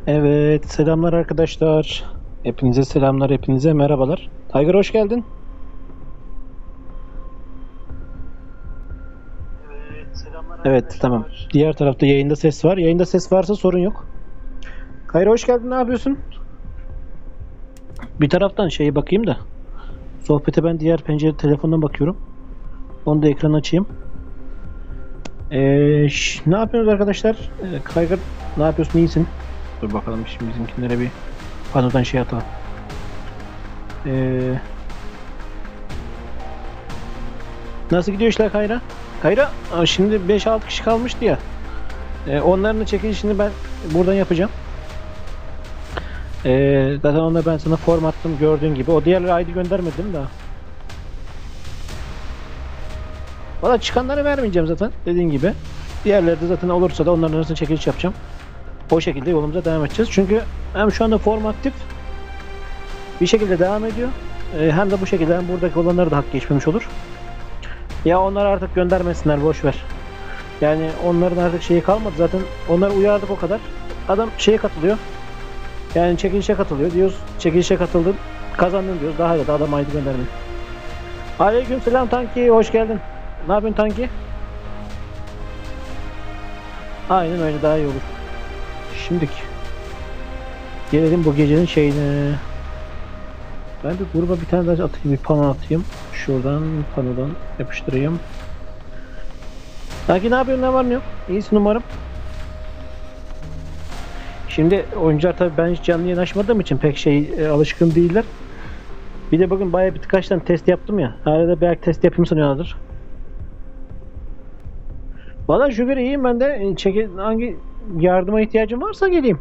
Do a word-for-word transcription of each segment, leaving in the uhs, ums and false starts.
Evet, selamlar arkadaşlar. Hepinize selamlar, hepinize merhabalar. Tiger hoş geldin. Evet, tamam. Diğer tarafta yayında ses var. Yayında ses varsa sorun yok. Kayra hoş geldin. Ne yapıyorsun? Bir taraftan şeye bakayım da. Sohbete ben diğer pencere telefondan bakıyorum. Onu da ekran açayım. Ee, ş- ne yapıyorsunuz arkadaşlar? Ee, Kayra ne yapıyorsun? İyisin. Dur bakalım şimdi bizimkilere bir panodan şey atalım. Ee, nasıl gidiyor işler Kayra? Kayra aa, şimdi beş altı kişi kalmıştı ya. Ee, onların da çekilişini ben buradan yapacağım. Ee, zaten onda ben sana form attım gördüğün gibi. O diğerleri I D göndermedim daha. Valla çıkanları vermeyeceğim zaten dediğin gibi. Diğerleri de zaten olursa da onların arasında çekiliş yapacağım. O şekilde yolumuza devam edeceğiz. Çünkü hem şu anda form aktif bir şekilde devam ediyor. Ee, hem de bu şekilde hem buradaki olanları da hak geçmemiş olur. Ya onlar artık göndermesinler, boş ver. Yani onların artık şeyi kalmadı zaten. Onları uyardık o kadar. Adam şeye katılıyor. Yani çekilişe katılıyor diyoruz. Çekilişe katıldın, kazandın diyoruz. Daha da adam I D göndermiyor. Aleyküm selam Tanki, hoş geldin. Ne yapıyorsun Tanki? Aynen öyle, daha iyi olur. Şimdiki gelelim bu gecenin şeyine. Ben bir gruba bir tane daha atayım, bir pano atayım. Şuradan panodan yapıştırayım. Tanki ne yapıyorsun, ne var ne yok? İyisin umarım. Şimdi oyuncular tabii ben hiç canlı yayın açmadığım için pek şey e, alışkın değiller. Bir de bugün bayağı bir birkaç tane test yaptım ya. Arada belki test yapayım sanıyorlardır. Valla şükür iyiyim ben de. Çeki, hangi yardıma ihtiyacım varsa geleyim.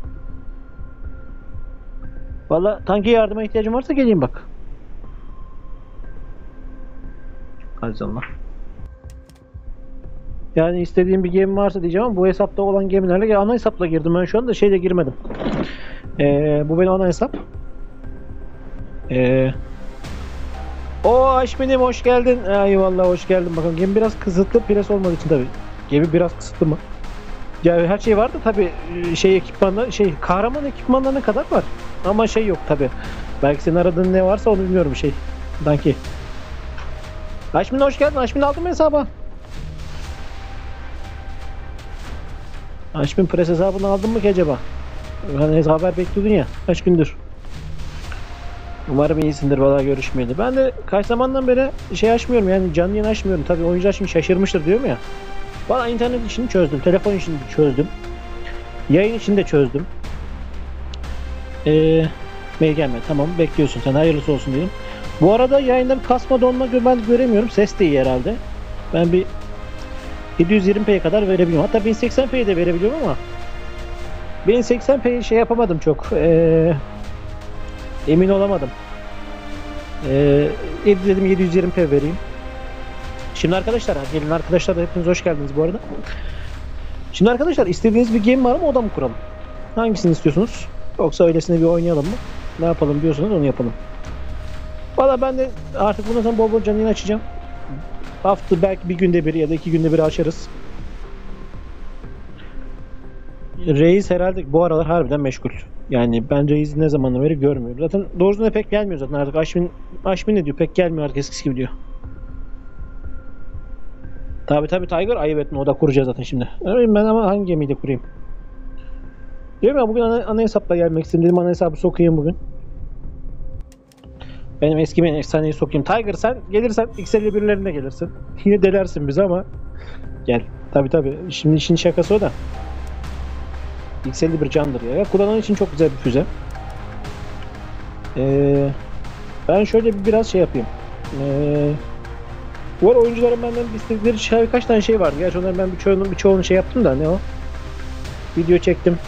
Valla tanki yardıma ihtiyacım varsa geleyim bak. Azallah. Yani istediğim bir gemi varsa diyeceğim ama bu hesapta olan gemilerle ana hesapla girdim ben şu anda şeyle girmedim. Ee, bu benim ana hesap. Ee, o Aşminim hoş geldin. Eyvallah hoş geldin. Bakın gemi biraz kısıtlı pres olmadığı için tabii. Gemi biraz kısıtlı mı? Ya her şey vardı tabii, şey ekipmanlar, şey kahraman ekipmanlarına kadar var. Ama şey yok tabii. Belki senin aradığın ne varsa onu bilmiyorum şey. Danki. Aşmin hoş geldin. Aşmin aldın mı hesabı? Aşmin pres hesabını aldın mı ki acaba? Hani haber bekliyordun ya. Kaç gündür. Umarım iyisindir, valla görüşmeyeli. Ben de kaç zamandan beri şey açmıyorum, yani canlı yayın açmıyorum. Tabii oyuncular şimdi şaşırmıştır diyorum ya. Valla internet işini çözdüm. Telefon işini çözdüm. Yayın işini de çözdüm. Ee, mail gelmedi. Tamam, bekliyorsun sen. Hayırlısı olsun diyelim. Bu arada yayında bir kasma donma ben göremiyorum. Ses de iyi herhalde. Ben bir yedi yüz yirmi p'ye kadar verebiliyorum. Hatta bin seksen p'ye de verebiliyorum ama bin seksen p'yi şey yapamadım çok. Ee, emin olamadım. Ee, dedim yedi yüz yirmi p vereyim. Şimdi arkadaşlar, gelin arkadaşlar da hepiniz hoş geldiniz bu arada. Şimdi arkadaşlar istediğiniz bir game var mı, oda mı kuralım? Hangisini istiyorsunuz? Yoksa öylesine bir oynayalım mı? Ne yapalım diyorsanız onu yapalım. Valla ben de artık bundan sonra bol bol canlı yayın açacağım. Hafta belki bir günde bir ya da iki günde bir açarız. Reis herhalde bu aralar harbiden meşgul. Yani ben Reis'i ne zamandan beri görmüyorum. Zaten doğrusunda pek gelmiyor zaten artık. Aşmin, Aşmin ne diyor? Pek gelmiyor artık eskisi gibi diyor. Tabi tabi Tiger ayıp etme, o da kuracağız zaten şimdi. Öyle ben ama hangi gemiyi de kurayım? Diyorum ya, bugün ana, ana hesapla gelmek istedim. Dedim ana hesabı sokayım bugün. Benim eski ben efsaneyi sokayım. Tiger sen gelirsen X elli birlerine gelirsin. Yine delersin bizi ama gel. Tabi tabi. Şimdi işin şakası o da. X elli bir candır ya. Kullanan için çok güzel bir füze. Ee, ben şöyle bir biraz şey yapayım. Ee, bu arada oyuncuların benden istedikleri şey, kaç tane şey vardı. Gerçi onların ben birçoğunu, birçoğunu şey yaptım da ne o? Video çektim.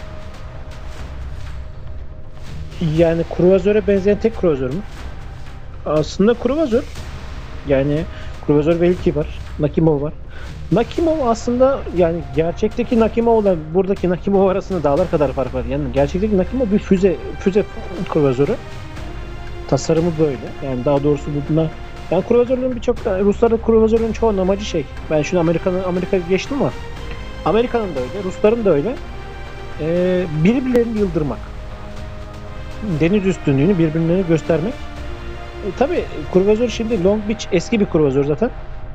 Yani kruvazöre benzeyen tek kruvazör mü? Aslında kruvazör. Yani kruvazör belki var. Nakimov var. Nakimov aslında yani gerçekteki Nakimov'la buradaki Nakimov arasında dağlar kadar fark var. Yani gerçekteki Nakimov bir füze füze kruvazörü. Tasarımı böyle. Yani daha doğrusu bunlar, yani kruvazörlerin birçok Rusların kruvazörlerin çoğunun amacı şey. Ben şimdi Amerika'nın Amerika geçtim ama Amerika'nın da öyle, Rusların da öyle. e, birbirlerini yıldırmak. Deniz üstünlüğünü birbirlerine göstermek. E, tabii kruvazör şimdi Long Beach eski bir kruvazör zaten.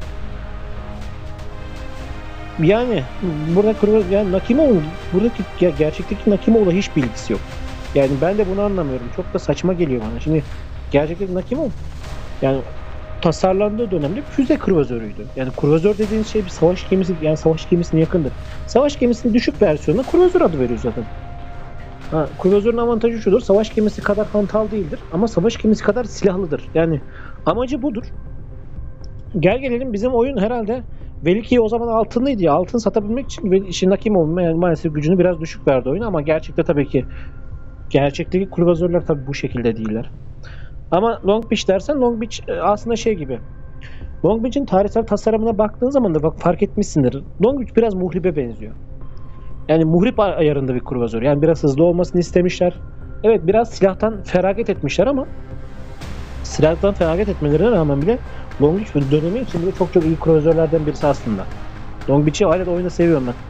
Yani burada kruvazör, yani Nakimov'un buradaki ya, gerçekteki Nakimov'la hiç bilgisi yok. Yani ben de bunu anlamıyorum. Çok da saçma geliyor bana. Şimdi gerçekteki Nakimov yani tasarlandığı dönemde füze kruvazörüydü. Yani kruvazör dediğiniz şey bir savaş gemisi, yani savaş gemisine yakındır. Savaş gemisinin düşük versiyonuna kruvazör adı veriyor zaten. Ha, kruvazörün avantajı şudur. Savaş gemisi kadar hantal değildir ama savaş gemisi kadar silahlıdır. Yani amacı budur. Gel gelelim bizim oyun herhalde Veliki'ye o zaman altınlıydı ya. Altın satabilmek için Vel- işin Nakimov yani maalesef gücünü biraz düşük verdi oyun ama gerçekte tabii ki gerçekteki kruvazörler tabii bu şekilde değiller. Ama Long Beach dersen Long Beach e, aslında şey gibi. Long Beach'in tarihsel tasarımına baktığın zaman da bak fark etmişsindir. Long Beach biraz muhribe benziyor. Yani muhrip ayarında bir kruvazör. Yani biraz hızlı olmasını istemişler. Evet biraz silahtan feragat etmişler ama silahtan feragat etmelerine rağmen bile Long Beach dönemi için bile çok çok iyi kruvazörlerden birisi aslında. Long Beach'i hala da oyunda seviyorum ben.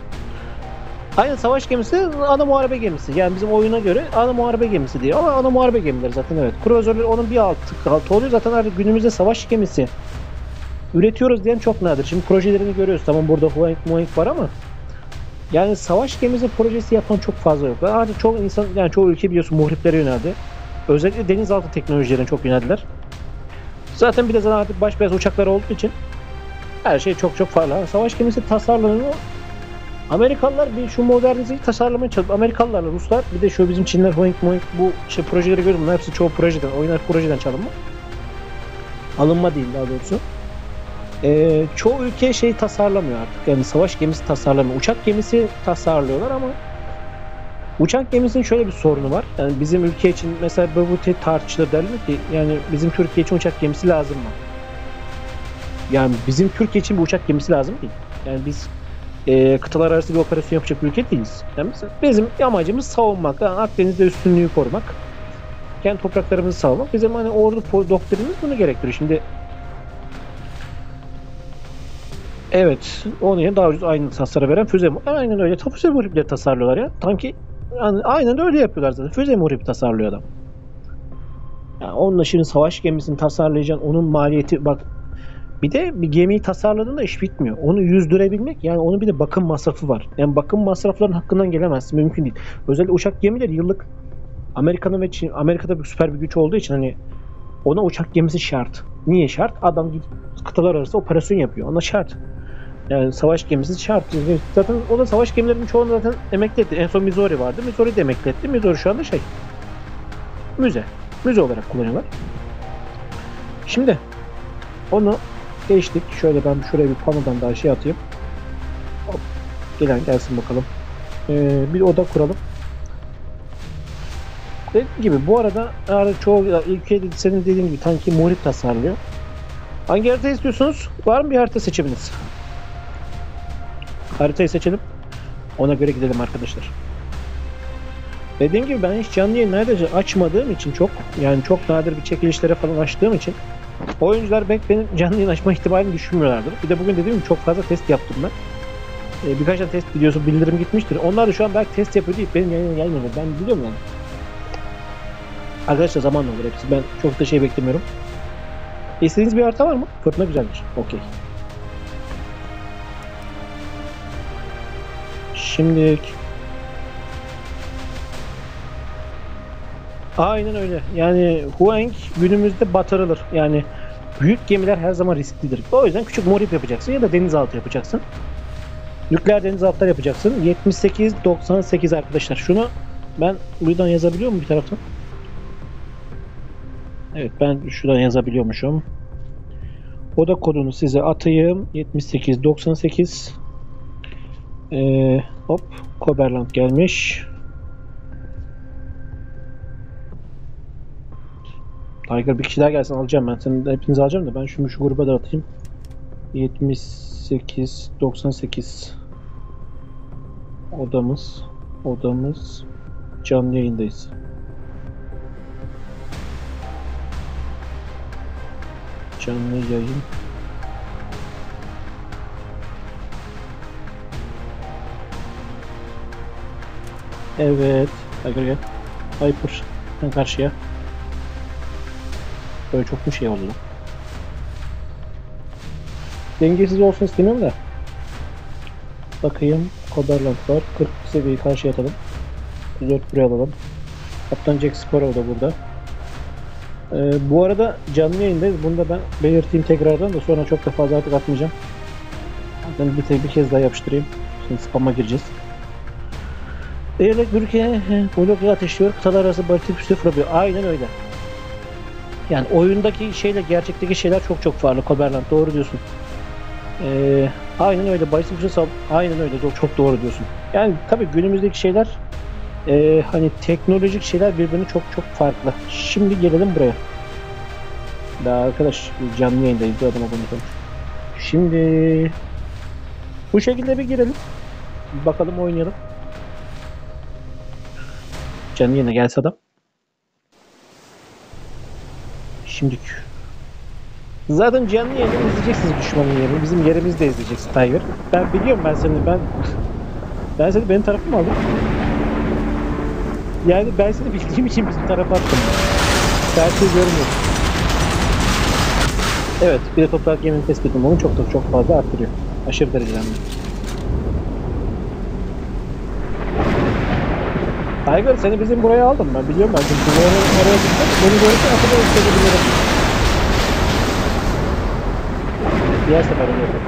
Aynı savaş gemisi ana muharebe gemisi. Yani bizim oyuna göre ana muharebe gemisi diyor ama ana muharebe gemileri zaten evet. Kruvazörler onun bir altı, altı oluyor zaten artık günümüzde savaş gemisi üretiyoruz diyen çok nadir. Şimdi projelerini görüyoruz. Tamam burada Huayk Muayk var ama yani savaş gemisi projesi yapan çok fazla yok. Artık çoğu insan yani çoğu ülke biliyorsun muhriplere yöneldi. Özellikle denizaltı teknolojilerine çok yöneldiler. Zaten bir de zaten artık baş beyaz uçaklar olduğu için her şey çok çok farklı. Savaş gemisi tasarlanıyor. Amerikalılar bir şu modernizeyi tasarlamaya çalışıyor. Amerikalılarla Ruslar bir de şu bizim Çinler Hoink Moink bu şey projeleri görüyorum. Bunlar hepsi çoğu projeden, oyunlar projeden çalınma. Alınma değil daha doğrusu. Ee, çoğu ülke şey tasarlamıyor artık. Yani savaş gemisi tasarlamıyor. Uçak gemisi tasarlıyorlar ama uçak gemisinin şöyle bir sorunu var. Yani bizim ülke için mesela bu tartışılır derler ki yani bizim Türkiye için uçak gemisi lazım mı? Yani bizim Türkiye için bir uçak gemisi lazım değil. Yani biz e, kıtalar arası bir operasyon yapacak bir ülke değiliz. Yani bizim amacımız savunmak. Yani Akdeniz'de üstünlüğü korumak. Kendi topraklarımızı savunmak. Bizim hani ordu doktrinimiz bunu gerektiriyor. Şimdi evet, onun yerine daha ucuz aynı tasarı veren füze muhribi. Aynen öyle. Füze muhripleri tasarlıyorlar ya. Tanki yani aynen öyle yapıyorlar zaten. Füze muhribi tasarlıyor adam. Yani onunla şimdi savaş gemisini tasarlayacaksın. Onun maliyeti bak bir de bir gemiyi tasarladığında iş bitmiyor. Onu yüzdürebilmek yani onun bir de bakım masrafı var. Yani bakım masraflarının hakkından gelemezsin. Mümkün değil. Özellikle uçak gemileri yıllık Amerika'nın ve Çin, Amerika'da bir süper bir güç olduğu için hani ona uçak gemisi şart. Niye şart? Adam gidip kıtalar arası operasyon yapıyor. Ona şart. Yani savaş gemisi şart. Zaten o da savaş gemilerinin çoğunu zaten emekli etti. En son Missouri vardı. Missouri de emekli etti. Missouri şu anda şey müze. Müze olarak kullanıyorlar. Şimdi onu geçtik. Şöyle ben şuraya bir panodan daha şey atayım. Hop. Gelen gelsin bakalım. Ee, bir oda kuralım. Dediğim gibi bu arada çoğu ülke senin dediğin gibi tanki muhrip tasarlıyor. Hangi harita istiyorsunuz? Var mı bir harita seçiminiz? Haritayı seçelim. Ona göre gidelim arkadaşlar. Dediğim gibi ben hiç canlı yayın neredeyse açmadığım için çok yani çok nadir bir çekilişlere falan açtığım için oyuncular belki benim canlı yayın açma ihtimalini düşünmüyorlardır. Bir de bugün dediğim gibi çok fazla test yaptım ben. Ee, birkaç tane test videosu bildirim gitmiştir. Onlar da şu an belki test yapıyor deyip benim yayına gelmiyor. Ben biliyorum yani. Arkadaşlar zamanla olur hepsi. Ben çok da şey beklemiyorum. İstediğiniz bir harita var mı? Fırtına güzeldir. Okey. Şimdi aynen öyle. Yani Huang günümüzde batırılır. Yani büyük gemiler her zaman risklidir. O yüzden küçük morip yapacaksın ya da denizaltı yapacaksın. Nükleer denizaltılar yapacaksın. yetmiş sekiz doksan sekiz arkadaşlar. Şunu ben buradan yazabiliyor muyum bir taraftan? Evet ben şuradan yazabiliyormuşum. Oda kodunu size atayım. yetmiş sekiz doksan sekiz. Ee, hop. Koberland gelmiş. Tiger bir kişi daha gelsin alacağım ben. Senin hepinizi alacağım da ben şunu şu gruba da atayım. yetmiş sekiz doksan sekiz odamız odamız canlı yayındayız. Canlı yayın. Evet. Tiger gel. Viper. Ben karşıya. Böyle çok mu şey oldu lan? Dengesiz olsun istemiyorum da. Bakayım. Kodarland var. kırk seviyeyi karşıya atalım. dört buraya alalım. Kaptan Jack Sparrow da burada. Ee, bu arada canlı yayındayız. Bunu da ben belirteyim tekrardan da sonra çok da fazla artık atmayacağım. Ben bir, tek bir kez daha yapıştırayım. Şimdi spam'a gireceğiz. Eyalet ülkeye blokları ateşliyor. Kıtalar arası balistik füze fırlatıyor. Aynen öyle. Yani oyundaki şeyle gerçekteki şeyler çok çok farklı. Koberland doğru diyorsun. Ee, aynen öyle. Balistik füze sal. Aynen öyle. Çok, çok doğru diyorsun. Yani tabii günümüzdeki şeyler e, hani teknolojik şeyler birbirine çok çok farklı. Şimdi gelelim buraya. Daha arkadaş canlı yayındayız. Bir adama konuşalım. Şimdi bu şekilde bir girelim. Bir bakalım oynayalım. Canlı yayına gelse adam. Şimdi zaten canlı yayını izleyeceksiniz düşmanın yerini. Bizim yerimizi de izleyeceksin Tiger. Ben biliyorum ben seni ben ben seni benim tarafıma aldım. Yani ben seni bildiğim için bizim tarafa attım. Her şeyi görmüyorum. Evet, bir de toprak yemin tespitim onu çok çok çok fazla arttırıyor. Aşırı derecede. Tiger seni bizim buraya aldım ben biliyorum ben çünkü oraya, oraya gittim beni görürsen akıllı isteyebilirim. Diğer sefer onu yapalım.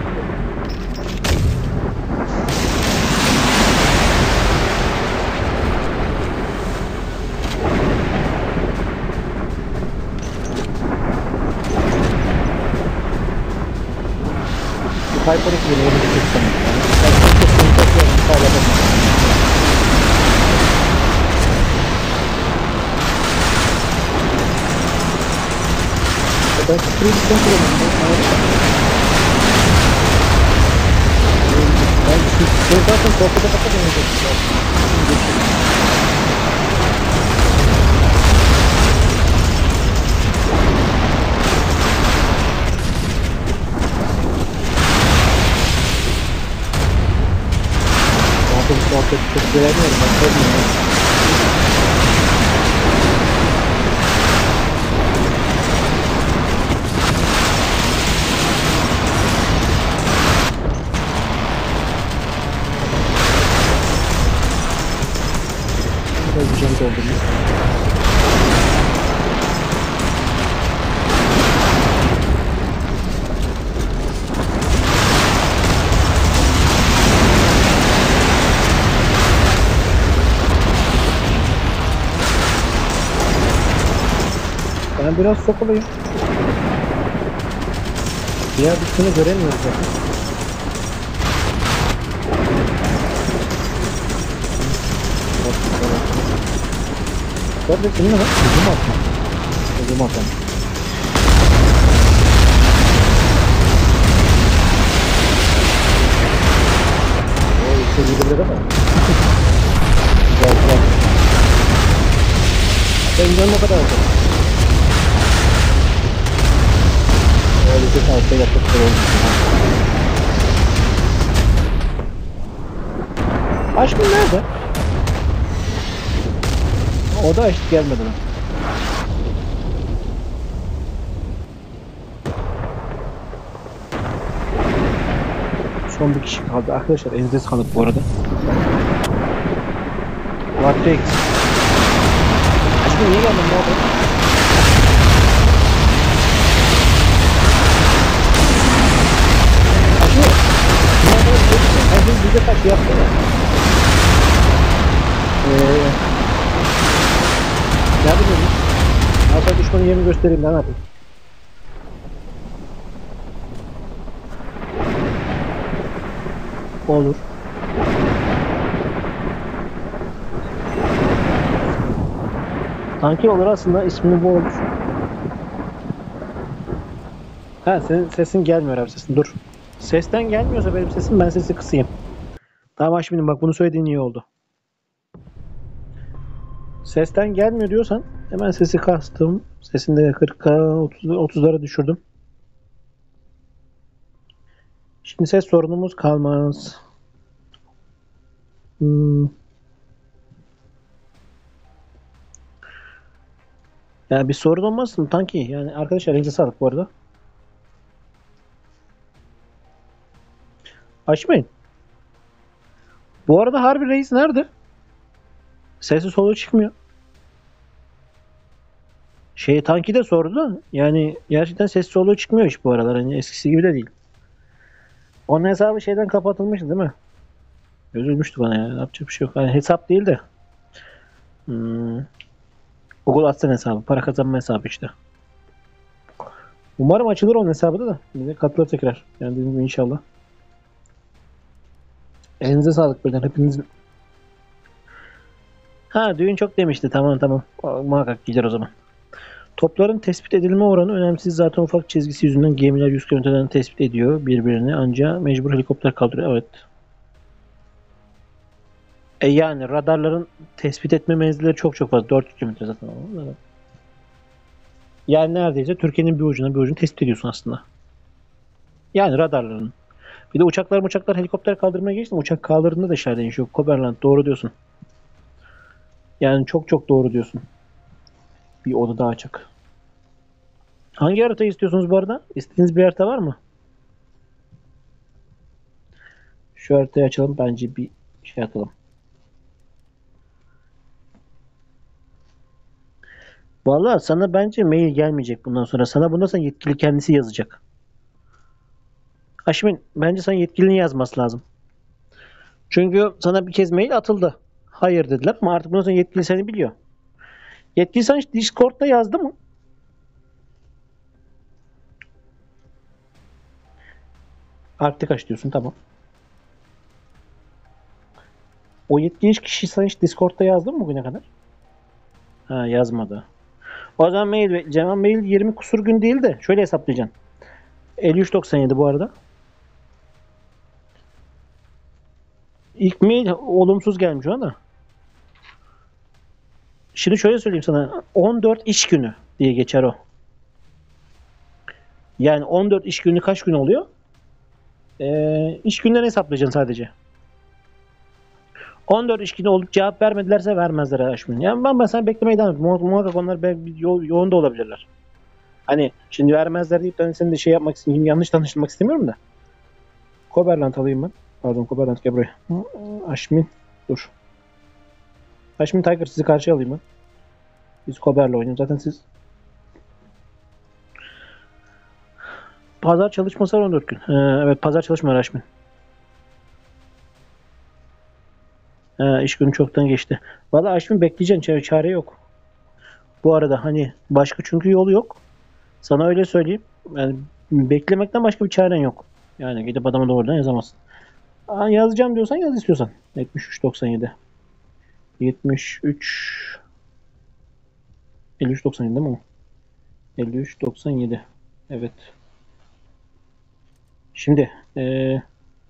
Hyper'ı yine yeni bir sistem. Yani çok çok çok çok sağladım. Ben sprint sistem kullanıyorum. Ben şu zaten korkuda kafa deneyecektim. Muhabbet muhabbet çok göremiyorum. Ben görmüyorum. Biraz bir canı doldurayım. Ben biraz sokulayım. Diğer bütünü göremiyoruz zaten. Tabii senin ne var? Hücum atma. Hücum atma. O istediği de var. Güzel güzel. Ben canım o kadar oldu. Öyle bir saatte yapıp duralım. Aşkım nerede? O da eşit gelmedi mi? Son bir kişi kaldı. Arkadaşlar elinize sağlık bu arada. Matrix. Aşkım niye geldin bu arada? Aşkım. Ben şimdi bize kaç yaptım ya. Eee. Yardım edin. Alta düşmanın yerini göstereyim ben ne yapayım. Olur. Tanki olur aslında ismini bu olur. Ha senin sesin gelmiyor abi sesin dur. Sesten gelmiyorsa benim sesim ben sesi kısayım. Tamam şimdi bak bunu söylediğin iyi oldu. Sesten gelmiyor diyorsan hemen sesi kastım. Sesini de kırka otuzlara düşürdüm. Şimdi ses sorunumuz kalmaz. Hmm. Yani bir sorun olmasın Tanki. Yani arkadaşlar elinize sağlık bu arada. Açmayın. Bu arada Harbi Reis nerede? Sesi solu çıkmıyor. Şey Tanki de sordu da yani gerçekten ses soluğu çıkmıyor hiç bu aralar. Hani eskisi gibi de değil. Onun hesabı şeyden kapatılmıştı değil mi? Üzülmüştü bana ya. Yapacak bir şey yok. Yani hesap değil de. Hmm, Google AdSense hesabı. Para kazanma hesabı işte. Umarım açılır onun hesabı da da. Bize katılır tekrar. Yani dediğim gibi inşallah. Elinize sağlık birden hepinizin. Ha düğün çok demişti. Tamam tamam. Muhakkak gider o zaman. Topların tespit edilme oranı önemsiz. Zaten ufak çizgisi yüzünden gemiler yüz kilometreden tespit ediyor birbirini. Ancak mecbur helikopter kaldırıyor. Evet. E yani radarların tespit etme menzilleri çok çok fazla. dört kilometre zaten. Yani neredeyse Türkiye'nin bir ucuna bir ucunu tespit ediyorsun aslında. Yani radarların. Bir de uçaklar uçaklar helikopter kaldırmaya geçtim. Uçak kaldırdığında da işler değişiyor. Koberland doğru diyorsun. Yani çok çok doğru diyorsun. Bir oda daha açık. Hangi haritayı istiyorsunuz bu arada? İstediğiniz bir harita var mı? Şu haritayı açalım. Bence bir şey atalım. Vallahi sana bence mail gelmeyecek bundan sonra. Sana bundan sonra yetkili kendisi yazacak. Haşmin bence sana yetkilinin yazması lazım. Çünkü sana bir kez mail atıldı. Hayır dediler ama artık bundan sonra yetkili seni biliyor. Yetkili sana hiç Discord'da yazdı mı? Artık aç diyorsun tamam. O yetkili kişi sana hiç Discord'da yazdı mı bugüne kadar? Ha yazmadı. O zaman mail bekleyeceğim. Mail yirmi kusur gün değil de şöyle hesaplayacaksın. elli üç doksan yedi bu arada. İlk mail olumsuz gelmiş ona da. Şimdi şöyle söyleyeyim sana. on dört iş günü diye geçer o. Yani on dört iş günü kaç gün oluyor? Ee, iş günlerini hesaplayacaksın sadece. on dört iş günü olup cevap vermedilerse vermezler Aşmin. Yani ben, ben sana beklemeye devam ediyorum. Muhakkak onlar belki yo yoğun da olabilirler. Hani şimdi vermezler deyip ben senin de şey yapmak istemiyorum. Yanlış tanıştırmak istemiyorum da. Koberland alayım ben. Pardon Koberland gel buraya. Aşmin dur. Aşmin Tiger sizi karşıya alayım ben. Biz Kober'le oynuyoruz. Zaten siz pazar çalışması var on dört gün. Ee, evet pazar çalışmıyor Aşmin. Ee, iş günü çoktan geçti. Valla Aşmin bekleyeceksin. Çare, çare yok. Bu arada hani başka çünkü yolu yok. Sana öyle söyleyeyim. Yani beklemekten başka bir çaren yok. Yani gidip adama doğrudan yazamazsın. Aa, yazacağım diyorsan yaz istiyorsan. yetmiş üç doksan yedi. yetmiş üç elli üç doksan yedi değil mi o? elli üç doksan yedi. Evet. Şimdi ee,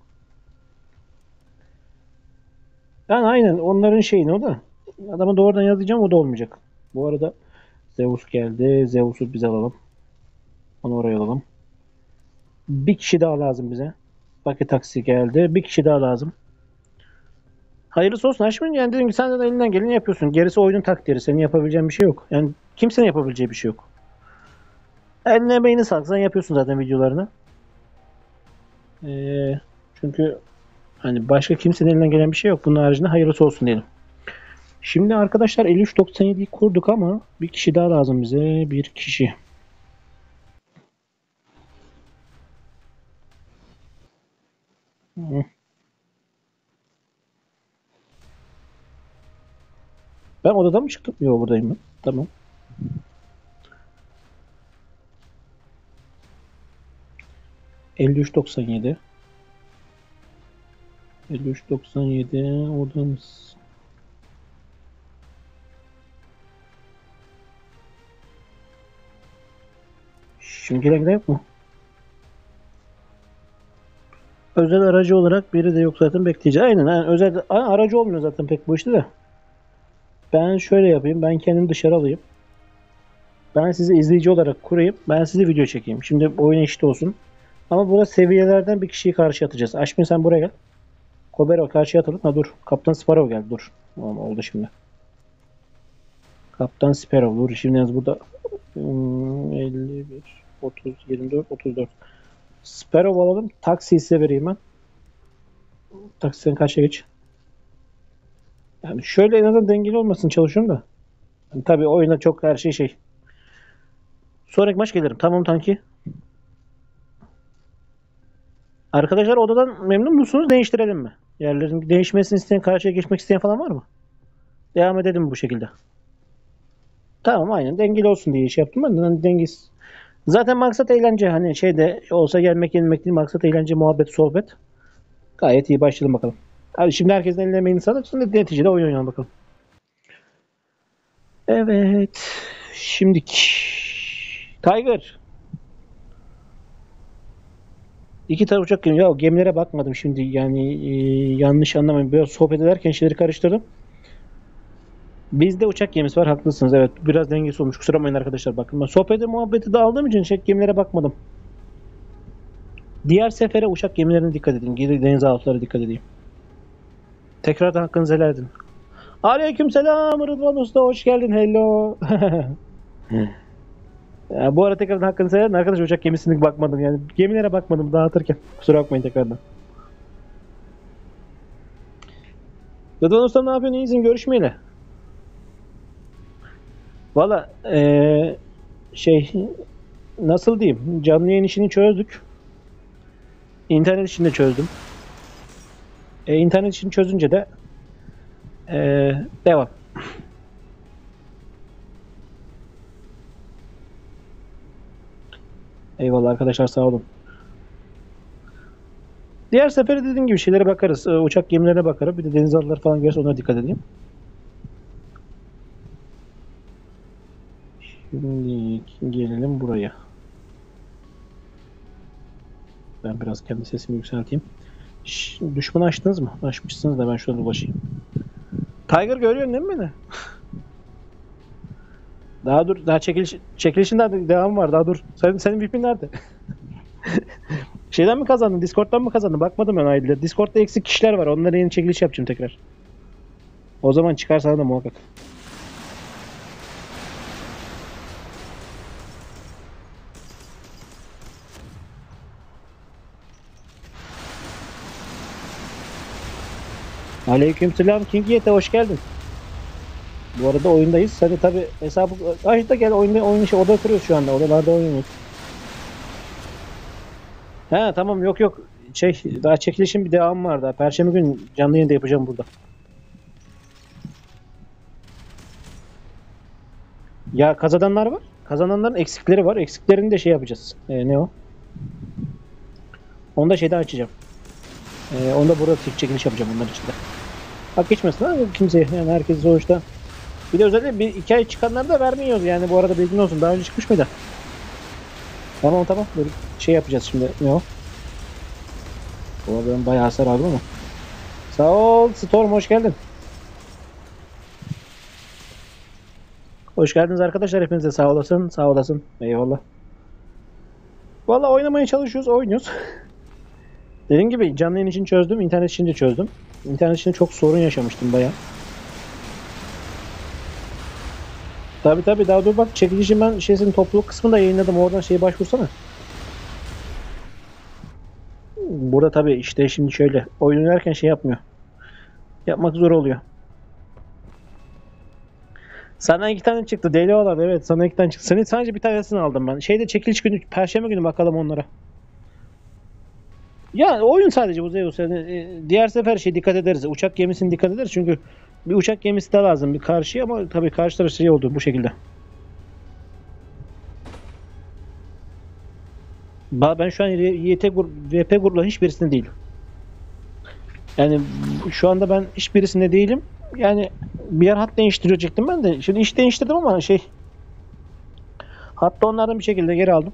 yani aynen onların şeyini o da. Adama doğrudan yazacağım o da olmayacak. Bu arada Zeus geldi. Zeus'u biz alalım. Onu oraya alalım. Bir kişi daha lazım bize. Paket taksi geldi. Bir kişi daha lazım. Hayırlısı olsun Haşmin. Yani dedim ki sen de elinden geleni yapıyorsun. Gerisi oyunun takdiri. Senin yapabileceğin bir şey yok. Yani kimsenin yapabileceği bir şey yok. Eline emeğini sağlık. Sen yapıyorsun zaten videolarını. Ee, çünkü hani başka kimsenin elinden gelen bir şey yok. Bunun haricinde hayırlısı olsun diyelim. Şimdi arkadaşlar elli üç doksan yediyi kurduk ama bir kişi daha lazım bize. Bir kişi. Ben odadan mı çıktım? Yok buradayım ben. Tamam. elli üç doksan yedi. elli üç doksan yedi odamız. Şimdikiler yok mu? Özel aracı olarak biri de yok zaten bekleyeceğiz. Aynen, aynen. Özel aracı olmuyor zaten pek bu işte de. Ben şöyle yapayım. Ben kendim dışarı alayım. Ben sizi izleyici olarak kurayım. Ben size video çekeyim. Şimdi oyun eşit olsun. Ama burada seviyelerden bir kişiyi karşı atacağız. Aşkın sen buraya gel. Kobero karşıya atalım. Ha dur. Kaptan Sparrow geldi. Dur. Tamam oldu şimdi. Kaptan Sparrow. Dur şimdi yalnız burada hmm, elli bir, otuz, yirmi dört, otuz dört. Sparrow alalım. Taksiyi size vereyim ben. Taksiden kaça geç? Yani şöyle en azından dengeli olmasın çalışıyorum da. Yani tabii oyunda çok her şey şey. Sonraki maç gelirim. Tamam Tanki. Arkadaşlar odadan memnun musunuz? Değiştirelim mi? Yerlerin değişmesini isteyen, karşıya geçmek isteyen falan var mı? Devam edelim mi bu şekilde? Tamam aynen dengeli olsun diye iş yaptım ben de hani dengesiz. Zaten maksat eğlence hani şeyde olsa gelmek yenilmek değil maksat eğlence muhabbet sohbet. Gayet iyi başlayalım bakalım. Hadi şimdi herkesin eline emeğini sağlık. Şimdi neticede oyun oynayalım bakalım. Evet. Şimdiki. Tiger. İki tane uçak geliyor. Ya gemilere bakmadım şimdi yani e, yanlış anlamayın. Biraz sohbet ederken şeyleri karıştırdım. Bizde uçak gemisi var haklısınız evet. Biraz dengesi olmuş. Kusura bakmayın arkadaşlar bakın. Ben sohbeti muhabbeti de aldığım için şey, gemilere bakmadım. Diğer sefere uçak gemilerine dikkat edin. Geri denizaltılara dikkat edeyim. Tekrardan hakkınızı helal edin. Aleykümselam Rıdvan Usta hoş geldin. Hello. Ya, bu arada tekrardan hakkınızı helal edin. Arkadaş uçak gemisine bakmadım yani. Gemilere bakmadım dağıtırken. Kusura bakmayın tekrardan. Rıdvan Usta ne yapıyorsun? İyisin görüşmeyle. Valla ee, şey nasıl diyeyim? Canlı yayın işini çözdük. İnternet işini de çözdüm. E, internet işini çözünce de ee, devam. Eyvallah arkadaşlar sağ olun. Diğer sefere dediğim gibi şeylere bakarız. Ee, uçak gemilerine bakarım. Bir de denizaltılar falan gelirse onlara dikkat edeyim. Şimdi gelelim buraya. Ben biraz kendi sesimi yükselteyim. Şş, düşmanı açtınız mı? Açmışsınız da ben şurada dolaşayım. Tiger görüyorsun değil mi beni? Daha dur, daha çekiliş, çekilişin daha devam var. Daha dur. Sen, senin V I P'in nerede? Şeyden mi kazandın? Discord'dan mı kazandın? Bakmadım ben ailede. Discord'da eksik kişiler var. Onlara yeni çekiliş yapacağım tekrar. O zaman çıkar sana da muhakkak. Aleykümselam King Yete hoş geldin. Bu arada oyundayız. Sen de tabi hesabı... Ay da gel oyunda oyun işi oda kuruyoruz şu anda. Odalarda oynuyoruz. He tamam yok yok. Şey daha çekilişin bir devamı var daha. Perşembe günü canlı yayında yapacağım burada. Ya kazananlar var. Kazananların eksikleri var. Eksiklerini de şey yapacağız. Ee, ne o? Onu da şeyde açacağım. Ee, onu da burada tek çekiliş yapacağım onlar için de. Hak geçmesin ha kimseye. Yani herkes sonuçta. Bir de özellikle bir iki ay çıkanları da vermiyoruz yani bu arada bilgin olsun. Daha önce çıkmış mıydı? Tamam tamam. Böyle şey yapacağız şimdi. Ne o? Bu arada ben bayağı hasar aldım ama. Sağ ol Storm hoş geldin. Hoş geldiniz arkadaşlar hepinize sağ olasın. Sağ olasın. Eyvallah. Vallahi oynamaya çalışıyoruz. Oynuyoruz. Dediğim gibi canlı yayın için çözdüm. İnternet için de çözdüm. İnternet için çok sorun yaşamıştım bayağı. Tabi tabi daha dur bak çekilişin ben şeysin topluluk kısmında yayınladım. Oradan şeye başvursana. Burada tabi işte şimdi şöyle oyun oynarken şey yapmıyor. Yapmak zor oluyor. Sana iki tane çıktı. Deli olan evet sana iki tane çıktı. Senin sadece bir tanesini aldım ben. Şeyde çekiliş günü Perşembe günü bakalım onlara. Ya oyun sadece bu Zeus. Yani, e, diğer sefer şey dikkat ederiz. Uçak gemisine dikkat ederiz. Çünkü bir uçak gemisi de lazım bir karşıya ama tabii karşı taraf şey oldu bu şekilde. Ba- Ben şu an Y T grup, V P grupla hiçbirisinde değilim. Yani şu anda ben hiçbirisinde değilim. Yani bir yer hat değiştirecektim ben de. Şimdi iş değiştirdim ama şey hatta onlardan bir şekilde geri aldım.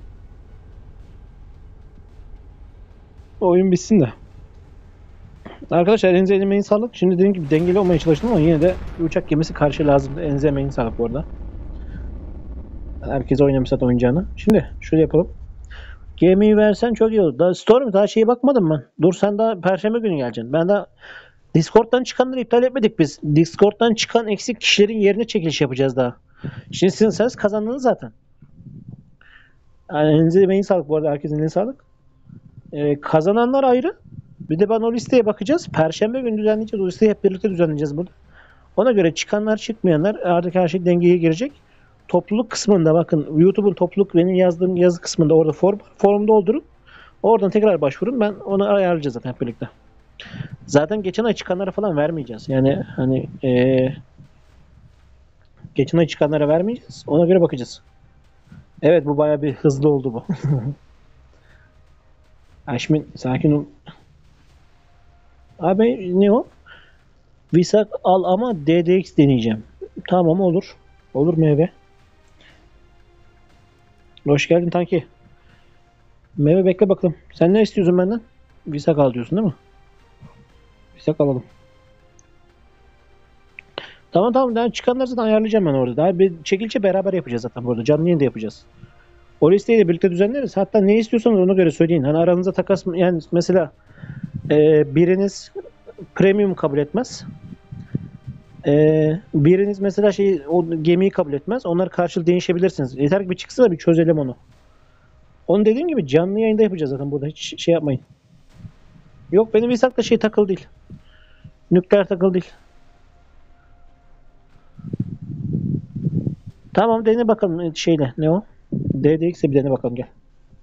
Oyun bitsin de. Arkadaşlar elinize emeğin sağlık. Şimdi dediğim gibi dengeli olmaya çalıştım ama yine de bir uçak gemisi karşı lazım. Elinize emeğin sağlık bu arada. Herkes oynamış zaten oyuncağını. Şimdi şöyle yapalım. Gemiyi versen çok iyi olur. Daha Storm daha şeye bakmadım ben. Dur sen daha Perşembe günü geleceksin. Ben daha Discord'dan çıkanları iptal etmedik biz. Discord'dan çıkan eksik kişilerin yerine çekiliş yapacağız daha. Şimdi sizin siz kazandınız zaten. Yani elinize emeğin sağlık bu arada. Herkesin eline sağlık. Ee, kazananlar ayrı. Bir de ben o listeye bakacağız. Perşembe günü düzenleyeceğiz. O listeyi hep birlikte düzenleyeceğiz burada. Ona göre çıkanlar çıkmayanlar artık her şey dengeye girecek. Topluluk kısmında bakın YouTube'un topluluk benim yazdığım yazı kısmında orada form, form doldurun. Oradan tekrar başvurun. Ben onu ayarlayacağız zaten hep birlikte. Zaten geçen ay çıkanlara falan vermeyeceğiz. Yani hani ee, geçen ay çıkanlara vermeyeceğiz. Ona göre bakacağız. Evet bu bayağı bir hızlı oldu bu. Aşmin sakin ol. Abi ne o? Visak al ama D D X deneyeceğim. Tamam olur. Olur meyve. Hoş geldin Tanki. Meyve bekle bakalım. Sen ne istiyorsun benden? Visak al diyorsun değil mi? Visak alalım. Tamam tamam. Daha çıkanları zaten ayarlayacağım ben orada. Daha bir çekilişe beraber yapacağız zaten burada. Canlı yayında yapacağız. O listeyi de birlikte düzenleriz. Hatta ne istiyorsanız ona göre söyleyin. Hani aranızda takas yani mesela e, biriniz premium kabul etmez. E, biriniz mesela şey o gemiyi kabul etmez. Onlar karşılığı değişebilirsiniz. Yeter ki bir çıksın da bir çözelim onu. Onu dediğim gibi canlı yayında yapacağız zaten burada. Hiç şey yapmayın. Yok benim Visak'ta şey takılı değil. Nükleer takılı değil. Tamam dene bakalım şeyle. Ne o? D D X'e bir dene bakalım gel.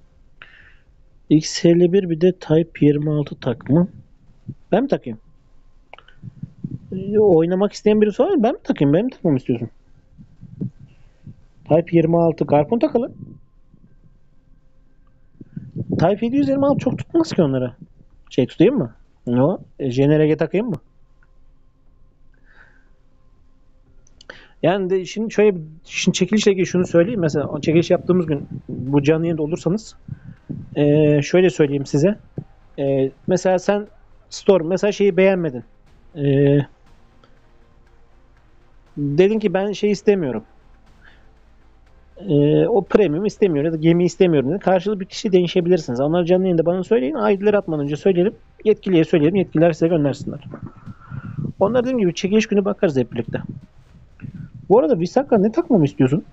X elli bir bir de Type yirmi altı tak mı? Ben mi takayım? Oynamak isteyen birisi var mı? Ben mi takayım? Ben mi takmamı istiyorsun? Type yirmi altı Garpon takalı. Type yedi yüz yirmi altı çok tutmaz ki onlara. Şey tutayım mı? Ne o? E, J N R G takayım mı? Yani de şimdi şöyle şimdi çekilişle ilgili şunu söyleyeyim. Mesela o çekiliş yaptığımız gün bu canlı yayında olursanız e, şöyle söyleyeyim size. E, mesela sen Storm mesela şeyi beğenmedin. E, dedin ki ben şey istemiyorum. E, o premium istemiyorum ya da gemi istemiyorum dedi. Karşılığı bir kişi değişebilirsiniz. Onları canlı yayında bana söyleyin. I D'leri atmadan önce söyleyelim. Yetkiliye söyleyelim. Yetkililer size göndersinler. Onlar dediğim gibi çekiliş günü bakarız hep birlikte. Bu arada Visak'a ne takmamı istiyorsun?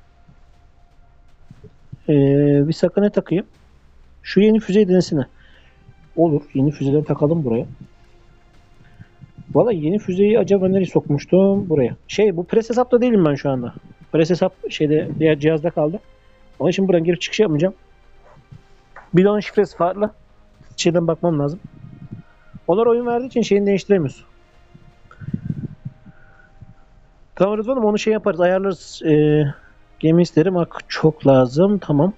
Ee, Visak'a ne takayım? Şu yeni füzeyi denesene. Olur. Yeni füzeleri takalım buraya. Valla yeni füzeyi acaba nereye sokmuştum? Buraya. Şey bu pres hesapta değilim ben şu anda. Pres hesap şeyde diğer cihazda kaldı. Onun için buradan girip çıkış yapmayacağım. Bilon şifresi farklı. Şeyden bakmam lazım. Onlar oyun verdiği için şeyini değiştiremiyoruz. Tamam Rıdvan'ım onu şey yaparız. Ayarlarız. Ee, gemi isterim. Ak çok lazım. Tamam.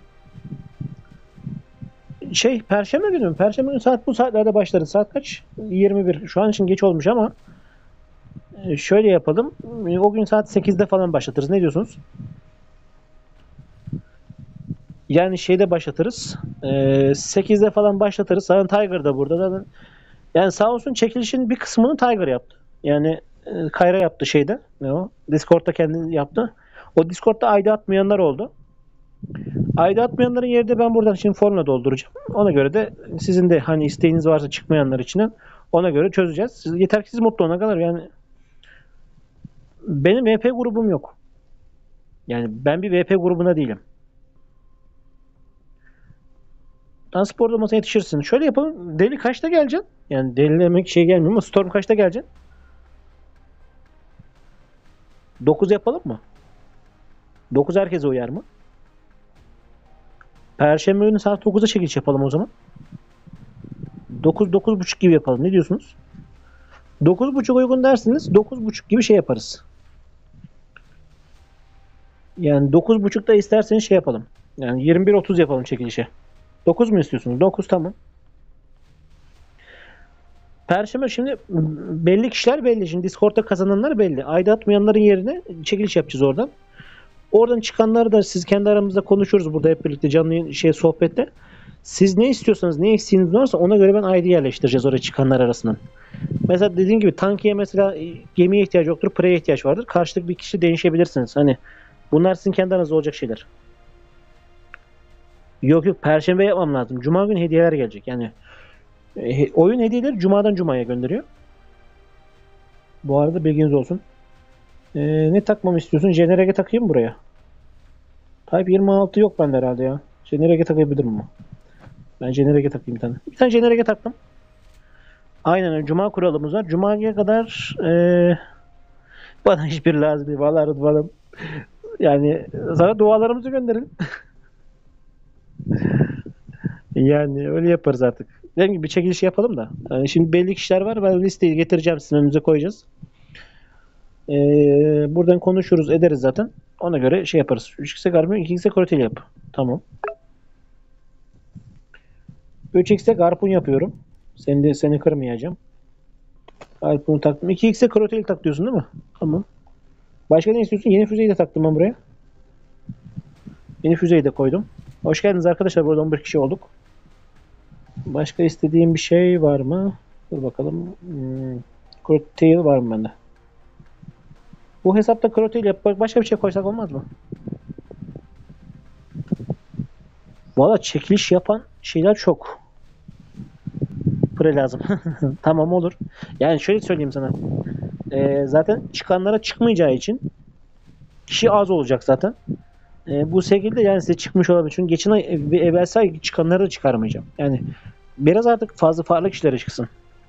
Şey Perşembe günü mü? Perşembe günü saat bu saatlerde başlarız. Saat kaç? yirmi bir. Şu an için geç olmuş ama e, şöyle yapalım. E, O gün saat sekizde falan başlatırız. Ne diyorsunuz? Yani şeyde başlatırız. E, sekizde falan başlatırız. Zaten Tiger da burada. Zaten yani sağ olsun çekilişin bir kısmını Tiger yaptı. Yani e, Kayra yaptı şeyde. Ne o? Discord'da kendi yaptı. O Discord'da ayda atmayanlar oldu. Ayda atmayanların yerine ben buradan şimdi formla dolduracağım. Ona göre de sizin de hani isteğiniz varsa çıkmayanlar için ona göre çözeceğiz. Siz, yeter ki siz mutlu olana kadar yani benim V P grubum yok. Yani ben bir V P grubuna değilim. Transporda masaya yetişirsin. Şöyle yapalım. Deli kaçta geleceksin? Yani deli demek şey gelmiyor ama Storm kaçta geleceksin? dokuz yapalım mı? dokuz herkese uyar mı? Perşembe günü saat dokuzda çekiliş yapalım o zaman. dokuz dokuz buçuk gibi yapalım. Ne diyorsunuz? dokuz buçuk uygun dersiniz. dokuz buçuk gibi şey yaparız. Yani dokuz buçukta isterseniz şey yapalım. Yani yirmi bir otuz yapalım çekilişe. dokuz mu istiyorsunuz? dokuz tamam. Perşembe şimdi belli kişiler belli. Şimdi Discord'da kazananlar belli. Ayda atmayanların yerine çekiliş yapacağız oradan. Oradan çıkanları da siz kendi aramızda konuşuruz burada hep birlikte canlı şey sohbette. Siz ne istiyorsanız, ne eksiğiniz varsa ona göre ben I D yerleştireceğiz oraya çıkanlar arasından. Mesela dediğim gibi tankiye mesela gemiye ihtiyaç yoktur, preye ihtiyaç vardır. Karşılık bir kişi değişebilirsiniz. Hani bunlar sizin kendi aranızda olacak şeyler. Yok yok Perşembe yapmam lazım. Cuma günü hediyeler gelecek. Yani e, oyun hediyeleri Cuma'dan Cuma'ya gönderiyor. Bu arada bilginiz olsun. Ee, ne takmamı istiyorsun? Jenerege takayım buraya. Type yirmi altı yok bende herhalde ya. Jenerege takabilirim ama. Ben jenerege takayım bir tane. Bir tane jenerege taktım. Aynen öyle. Cuma kuralımız var. Cuma'ya kadar ee, bana hiçbir lazım değil. Vallahi Rıdvan'ım. Yani sana dualarımızı gönderin. Yani öyle yaparız artık. Dediğim gibi bir çekiliş yapalım da. Yani şimdi belli kişiler var. Ben listeyi getireceğim, sizin önünüze koyacağız. Ee, buradan konuşuruz ederiz zaten. Ona göre şey yaparız. üç x'e garp, iki x'e krotel yap. Tamam. üç x'e garpun yapıyorum. Seni de seni kırmayacağım. Garpunu taktım. iki x'e krotel tak diyorsun değil mi? Tamam. Başka ne istiyorsun? Yeni füzeyi de taktım ben buraya. Yeni füzeyi de koydum. Hoş geldiniz arkadaşlar. Burada on bir kişi olduk. Başka istediğim bir şey var mı? Dur bakalım. Hmm. Krotel var mı bende? Bu hesapta krotel yap. Başka bir şey koysak olmaz mı? Valla çekiliş yapan şeyler çok. Pre lazım. Tamam olur. Yani şöyle söyleyeyim sana. Ee, zaten çıkanlara çıkmayacağı için kişi az olacak zaten. Ee, bu şekilde yani size çıkmış olabilir. Çünkü geçen ay ve evvelsi ay çıkanları da çıkarmayacağım. Yani biraz artık fazla farklı kişilere çıksın.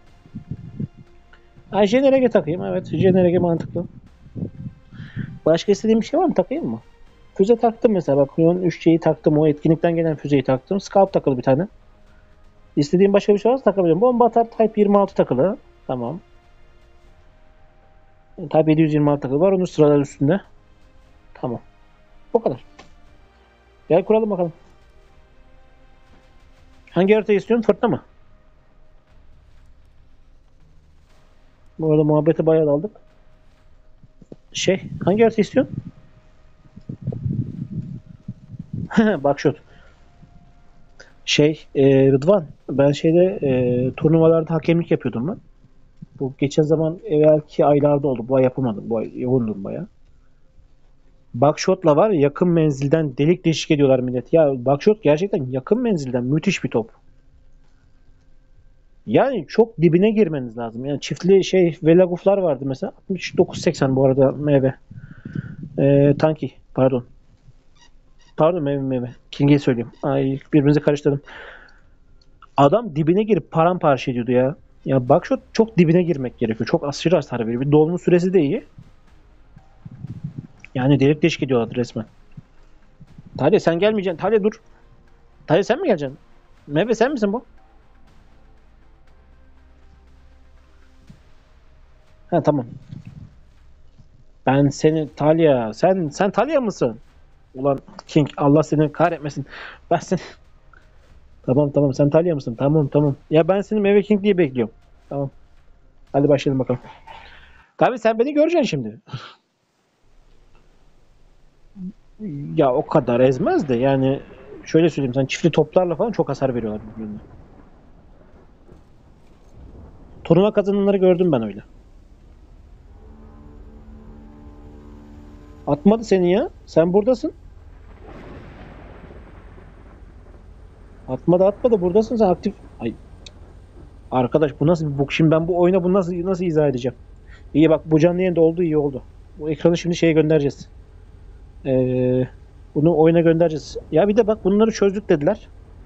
Ha, jenerege takayım. Evet. Jenerege mantıklı. Başka istediğim bir şey var mı? Takayım mı? Füze taktım mesela. Bak Kuyon üç C'yi taktım. O etkinlikten gelen füzeyi taktım. Scalp takılı bir tane. İstediğim başka bir şey varsa takabilirim. Bomba atar Type yirmi altı takılı. Tamam. Type yedi yüz yirmi altı takılı var. Onun sıralar üstünde. Tamam. Bu kadar. Gel kuralım bakalım. Hangi haritayı istiyorsun? Fırtına mı? Bu arada muhabbeti bayağı daldık. Şey, hangi harita istiyorsun? Bak şu. Şey, e, Rıdvan, ben şeyde e, turnuvalarda hakemlik yapıyordum ben. Bu geçen zaman evvelki aylarda oldu. Bu ay yapamadım. Bu ay yoğundum bayağı. Buckshot'la var ya, yakın menzilden delik deşik ediyorlar millet. Ya Buckshot gerçekten yakın menzilden müthiş bir top. Yani çok dibine girmeniz lazım. Yani çiftli şey Velaguf'lar vardı mesela. altmış dokuz seksen bu arada meyve. Ee, Tanki pardon. Pardon meyve meyve. King'i söyleyeyim. Ay birbirinize karıştırdım. Adam dibine girip paramparça ediyordu ya. Ya Buckshot çok dibine girmek gerekiyor. Çok aşırı hasar veriyor. Bir dolma süresi de iyi. Yani delik deşik ediyorlar resmen. Talya sen gelmeyeceksin. Talya dur. Talya sen mi geleceksin? Meyve sen misin bu? Ha tamam. Ben seni Talya. Sen sen Talya mısın? Ulan King Allah seni kahretmesin. Ben seni tamam tamam sen Talya mısın? Tamam tamam. Ya ben seni Meyve King diye bekliyorum. Tamam. Hadi başlayalım bakalım. Tabii sen beni göreceksin şimdi. Ya o kadar ezmez de yani şöyle söyleyeyim sen çiftli toplarla falan çok hasar veriyorlar birbirine. Turnuva kazananları gördüm ben öyle. Atmadı seni ya. Sen buradasın. Atmadı atmadı buradasın sen aktif. Ay arkadaş bu nasıl bir bok? Şimdi ben bu oyuna bunu nasıl nasıl izah edeceğim? İyi bak bu canlı yayında oldu iyi oldu. Bu ekranı şimdi şeye göndereceğiz. Ee, bunu oyuna göndereceğiz. Ya bir de bak bunları çözdük dediler.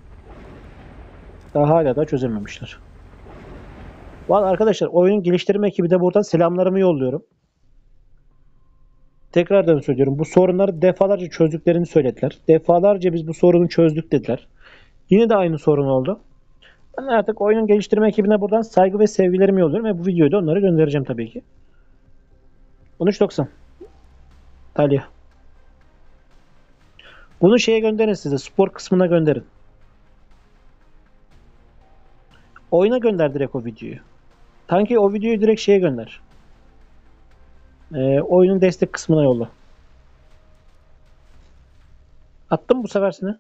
Daha hala da çözememişler. Vallahi arkadaşlar oyun geliştirme ekibi de buradan selamlarımı yolluyorum. Tekrardan söylüyorum. Bu sorunları defalarca çözdüklerini söylediler. Defalarca biz bu sorunu çözdük dediler. Yine de aynı sorun oldu. Ben artık oyunun geliştirme ekibine buradan saygı ve sevgilerimi yolluyorum ve bu videoyu da onlara göndereceğim tabii ki. on üç doksan Talya. Bunu şeye gönderin size. Spor kısmına gönderin. Oyuna gönder direkt o videoyu. Tanki o videoyu direkt şeye gönder. Ee, oyunun destek kısmına yolla. Attım bu sefersine.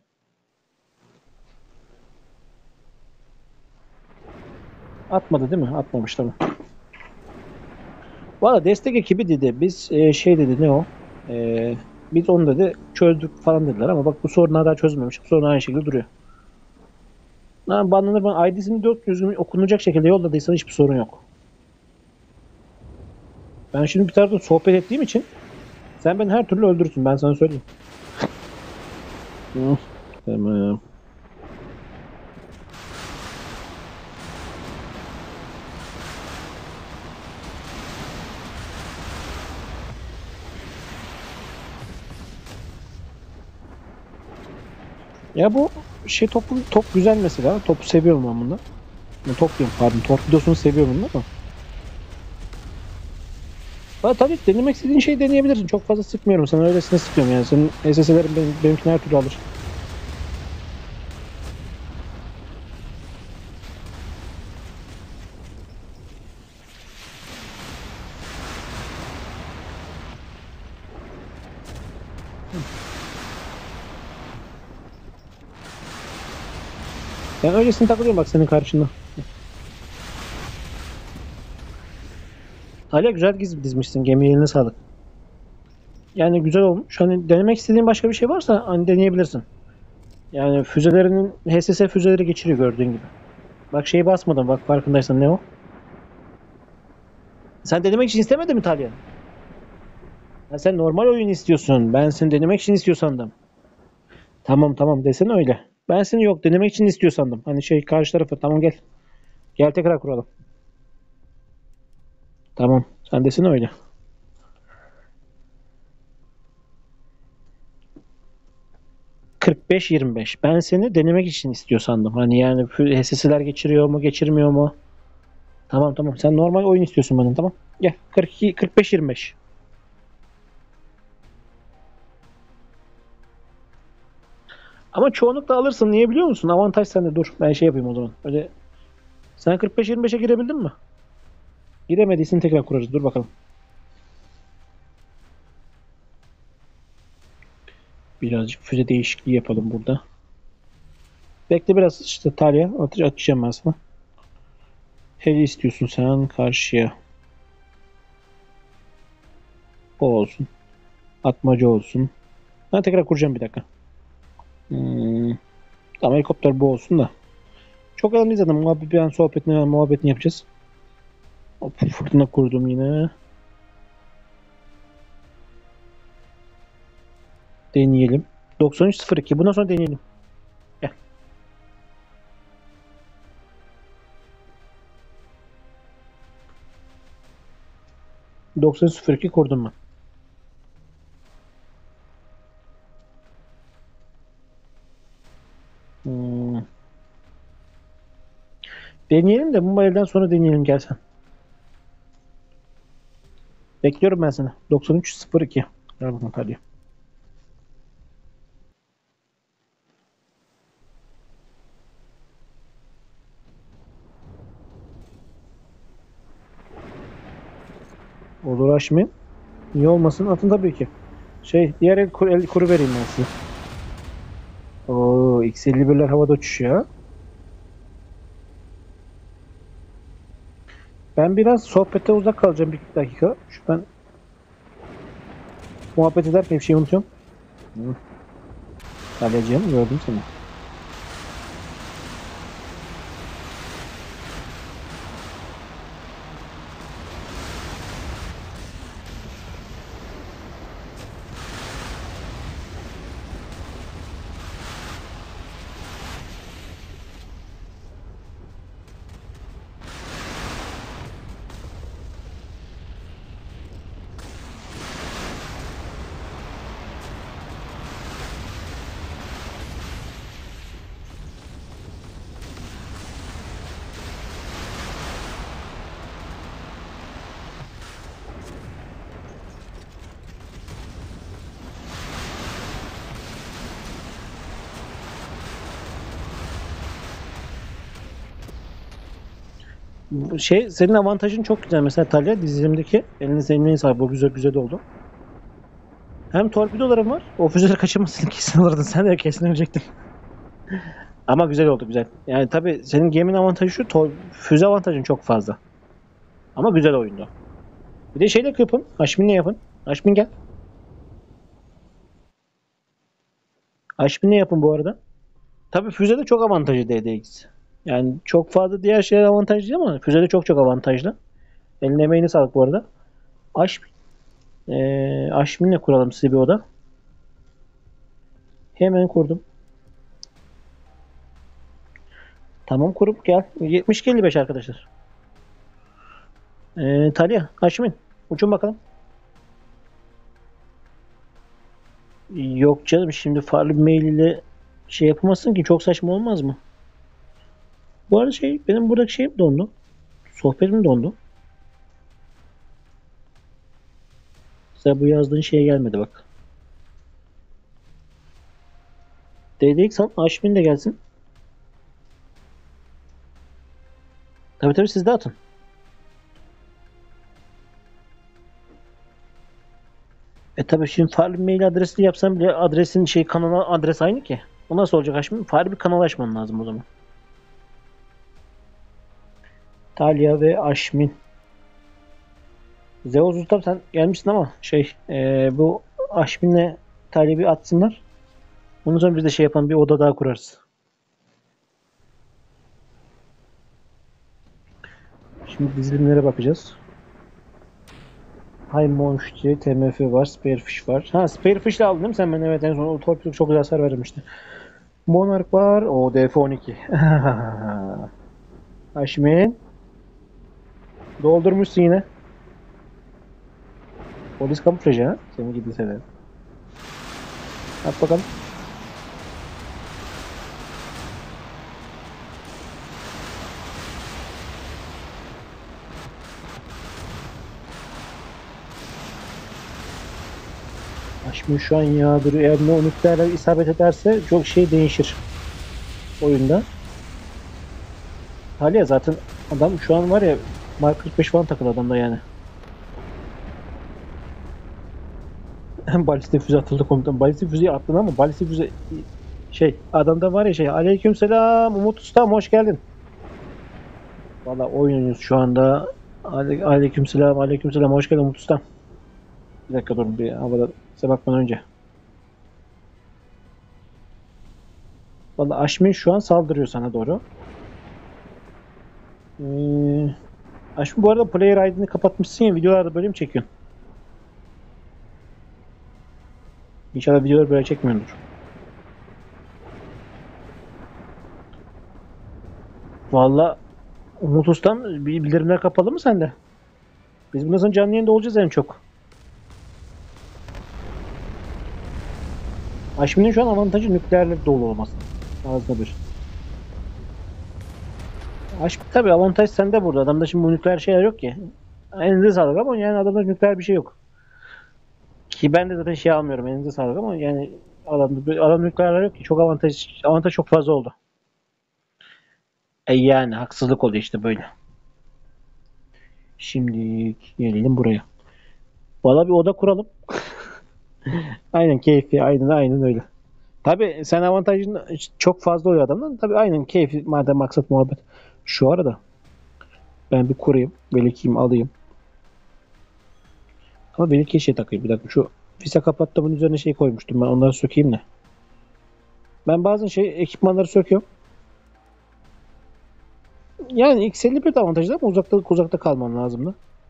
Atmadı değil mi? Atmamış tamam. Valla destek ekibi dedi. Biz e, şey dedi ne o? E, biz onu dedi çözdük falan dediler ama bak bu sorun hala çözmemiş. Bu sorun aynı şekilde duruyor. Ha, banlanır bana I D'sini dört düzgün okunacak şekilde yolladıysan hiçbir sorun yok. Ben şimdi bir tarafta sohbet ettiğim için sen beni her türlü öldürürsün. Ben sana söyleyeyim. Hı, tamam. Ya bu şey topu top güzel mesela. Topu seviyorum ben bunda. Ben top diyorum pardon. Torpidosunu seviyorum bunda ama. Ha, tabii denemek istediğin şeyi deneyebilirsin. Çok fazla sıkmıyorum. Sana öylesine sıkıyorum yani. Senin S S'lerin benim, benimkini her türlü alır. Ben öylesine takılıyorum bak senin karşında. Hala güzel giz dizmişsin. Gemi eline sağlık. Yani güzel olmuş. Hani denemek istediğin başka bir şey varsa hani deneyebilirsin. Yani füzelerinin H S S füzeleri geçiriyor gördüğün gibi. Bak şeyi basmadım bak farkındaysan ne o? Sen denemek için istemedin mi Talya? Ya sen normal oyun istiyorsun. Ben seni denemek için istiyor sandım. Tamam tamam desene öyle. Ben seni yok denemek için istiyor sandım. Hani şey karşı tarafı tamam gel. Gel tekrar kuralım. Tamam sen desene öyle. kırk beş yirmi beş. Ben seni denemek için istiyor sandım. Hani yani H S S'ler geçiriyor mu geçirmiyor mu? Tamam tamam sen normal oyun istiyorsun benden tamam. Gel kırk iki kırk beş yirmi beş. Ama çoğunlukla alırsın. Niye biliyor musun? Avantaj sende. Dur. Ben şey yapayım o zaman. Öyle sen kırk beş yirmi beşe girebildin mi? Giremediysen tekrar kurarız. Dur bakalım. Birazcık füze değişikliği yapalım burada. Bekle biraz işte Talya. At atacağım ben sana. Heli istiyorsun sen karşıya. O olsun. Atmaca olsun. Ben tekrar kuracağım bir dakika. Hmm. Tamam helikopter bu olsun da. Çok önemli değil zaten. Muhabbet, bir an sohbetini, muhabbetini yapacağız. Hop, fırtına kurdum yine. Deneyelim. doksan üç sıfır iki. Bundan sonra deneyelim. Gel. doksan üç sıfır iki kurdum ben. Hmm. Deneyelim de bu elden sonra deneyelim gel sen. Bekliyorum ben seni. doksan üç sıfır iki. Ver bakalım hadi. Olur Haşmi. Niye olmasın? Atın tabii ki. Şey diğer el, kur, el kuru vereyim ben size. Oo X elli birler havada uçuşuyor. Ben biraz sohbete uzak kalacağım bir dakika. Şu ben muhabbet ederken bir şey unutuyorum. Hı. Kaleciğim gördüm seni. Bu şey senin avantajın çok güzel. Mesela Talya dizilimdeki elinize emeğin sahip. Bu güzel güzel oldu. Hem torpidolarım var. O füzeleri kaçırmasını kesin alırdın. Sen de kesin ölecektin. Ama güzel oldu güzel. Yani tabii senin geminin avantajı şu. tor- Füze avantajın çok fazla. Ama güzel oyundu. Bir de şeyle yapın. Haşmin'le yapın. Haşmin gel. Haşmin'le yapın bu arada. Tabii füze de çok avantajlı D D X. Yani çok fazla diğer şeyler avantajlı ama füze de çok çok avantajlı. Eline emeğine sağlık bu arada. Aşmin. Ee, Aşmin'le kuralım size bir oda. Hemen kurdum. Tamam kurup gel. yetmiş iki elli beş arkadaşlar. Ee, Talya, Aşmin. Uçun bakalım. Yok canım şimdi farklı bir mail ile şey yapamazsın ki çok saçma olmaz mı? Bu arada şey benim buradaki şeyim dondu. Sohbetim dondu. Mesela bu yazdığın şeye gelmedi bak. D D X al, Aşmin de gelsin. Tabii tabii siz de atın. E tabii şimdi farklı bir mail adresini yapsam bile adresin şey kanala adres aynı ki. O nasıl olacak Aşmin? Farklı bir kanal açman lazım o zaman. Talya ve Aşmin. Zeus Ustam sen gelmişsin ama şey e, bu Aşmin'le Talya bir atsınlar. Ondan sonra biz de şey yapalım bir oda daha kurarız. Şimdi dizilimlere bakacağız. High Monşti, T M F var, Sparefish var. Ha Sparefish de aldın değil mi sen? Ben evet en son o torpido çok güzel hasar vermişti. Monarch var. O D F on iki. Aşmin. Doldurmuşsun yine. Polis kamuflajı ha. Seni gidi sever. At bakalım. Aşmin şu an yağdırıyor. Eğer ne o nükleerler isabet ederse çok şey değişir. Oyunda. Talya zaten adam şu an var ya Mark kırk beş falan takılı adamda yani. Balistik füze atıldı komutan. Balistik füzeyi attın ama balistik füze şey adamda var ya şey aleykümselam Umut Ustam hoş geldin. Valla oynuyoruz şu anda. Ale aleykümselam aleykümselam hoş geldin Umut Ustam. Bir dakika durun bir havada size bakmadan önce. Valla Aşmin şu an saldırıyor sana doğru. Ee, Aşmin bu arada player I D'ni kapatmışsın ya videolarda böyle mi çekiyorsun? İnşallah videoları böyle çekmiyordur. Valla Umut Ustam bildirimler kapalı mı sende? Biz bundan sonra canlı yayında olacağız en çok. Aşmin'in şu an avantajı nükleerle dolu olması. Ağzına bir. Aşk tabii avantaj sende burada. Adamda şimdi bu nükleer şeyler yok ki. Elinize sağlık ama yani adamda nükleer bir şey yok. Ki ben de zaten şey almıyorum elinize sağlık ama yani adam, adam nükleerler yok ki. Çok avantaj, avantaj çok fazla oldu. E yani haksızlık oluyor işte böyle. Şimdi gelelim buraya. Valla bir oda kuralım. Aynen keyfi aynen aynen öyle. Tabii sen avantajın çok fazla oluyor adamdan. Tabii aynen keyfi madem maksat muhabbet. Şu arada ben bir kurayım. Velekiyim alayım. Ama Veliki'ye şey takayım. Bir dakika şu Fisa kapattımın üzerine şey koymuştum ben. Onları sökeyim de. Ben bazen şey ekipmanları söküyorum. Yani X elli bir de avantajlı ama uzakta uzakta kalman lazım da.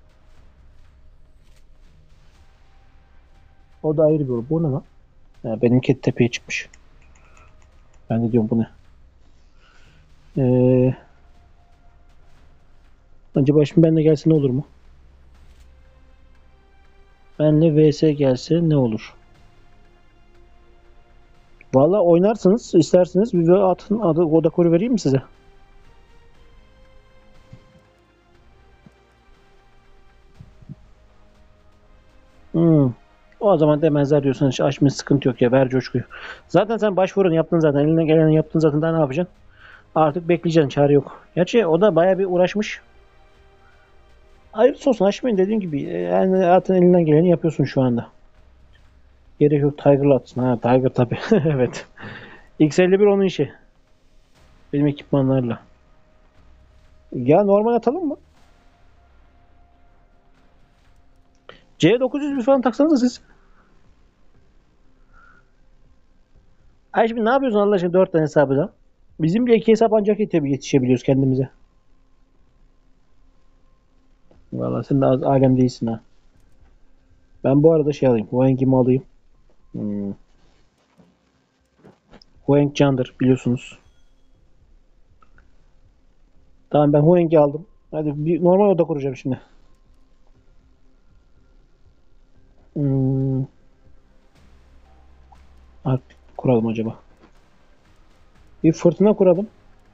O da ayrı bir yol. Bu ne lan? Ha, benimki tepeye çıkmış. Ben de diyorum bu ne? Ee, acaba şimdi benle gelse ne olur mu? Benle V S gelse ne olur? Valla oynarsınız isterseniz bir atın adı oda koru vereyim mi size? Hmm. O zaman demezler diyorsan hiç açmış sıkıntı yok ya ver coşkuyu. Zaten sen başvurun yaptın zaten eline geleni yaptın zaten daha ne yapacaksın? Artık bekleyeceksin çare yok. Gerçi o da baya bir uğraşmış. Hayırlısı olsun açmayın dediğim gibi yani zaten elinden geleni yapıyorsun şu anda. Gerek yok Tiger'la atsın. Ha Tiger tabi. Evet. X elli bir onun işi. Benim ekipmanlarla. Ya normal atalım mı? C dokuz yüz bir falan taksanız siz. Ay şimdi ne yapıyorsun Allah aşkına dört tane hesabı da? Bizim bir iki hesap ancak tabii yetişebiliyoruz kendimize. Vallahi sen de az alem değilsin ha. Ben bu arada şey alayım. Huang'imi alayım. Hmm. Huang candır biliyorsunuz. Tamam ben Huang'i aldım. Hadi bir normal oda kuracağım şimdi. Hmm. Artık kuralım acaba. Bir fırtına kuralım.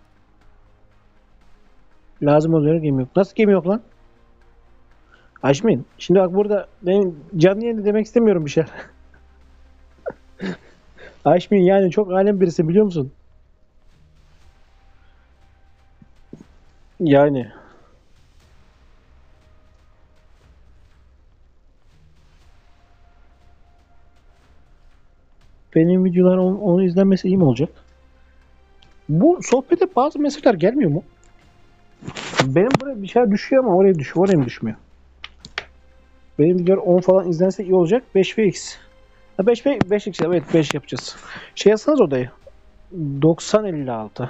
Lazım oluyor gemi yok. Nasıl gemi yok lan? Aşmin. Şimdi bak burada benim canlı yayında demek istemiyorum bir şey. Aşmin yani çok alem birisi biliyor musun? Yani. Benim videolar onu, onu izlenmesi iyi mi olacak? Bu sohbete bazı mesajlar gelmiyor mu? Benim buraya bir şey düşüyor ama oraya düşüyor. Oraya mı düşmüyor? Benim videolar on falan izlense iyi olacak. beş ve x. Ha beş ve beş x evet beş yapacağız. Şey yazsanız odayı. doksan elli altı.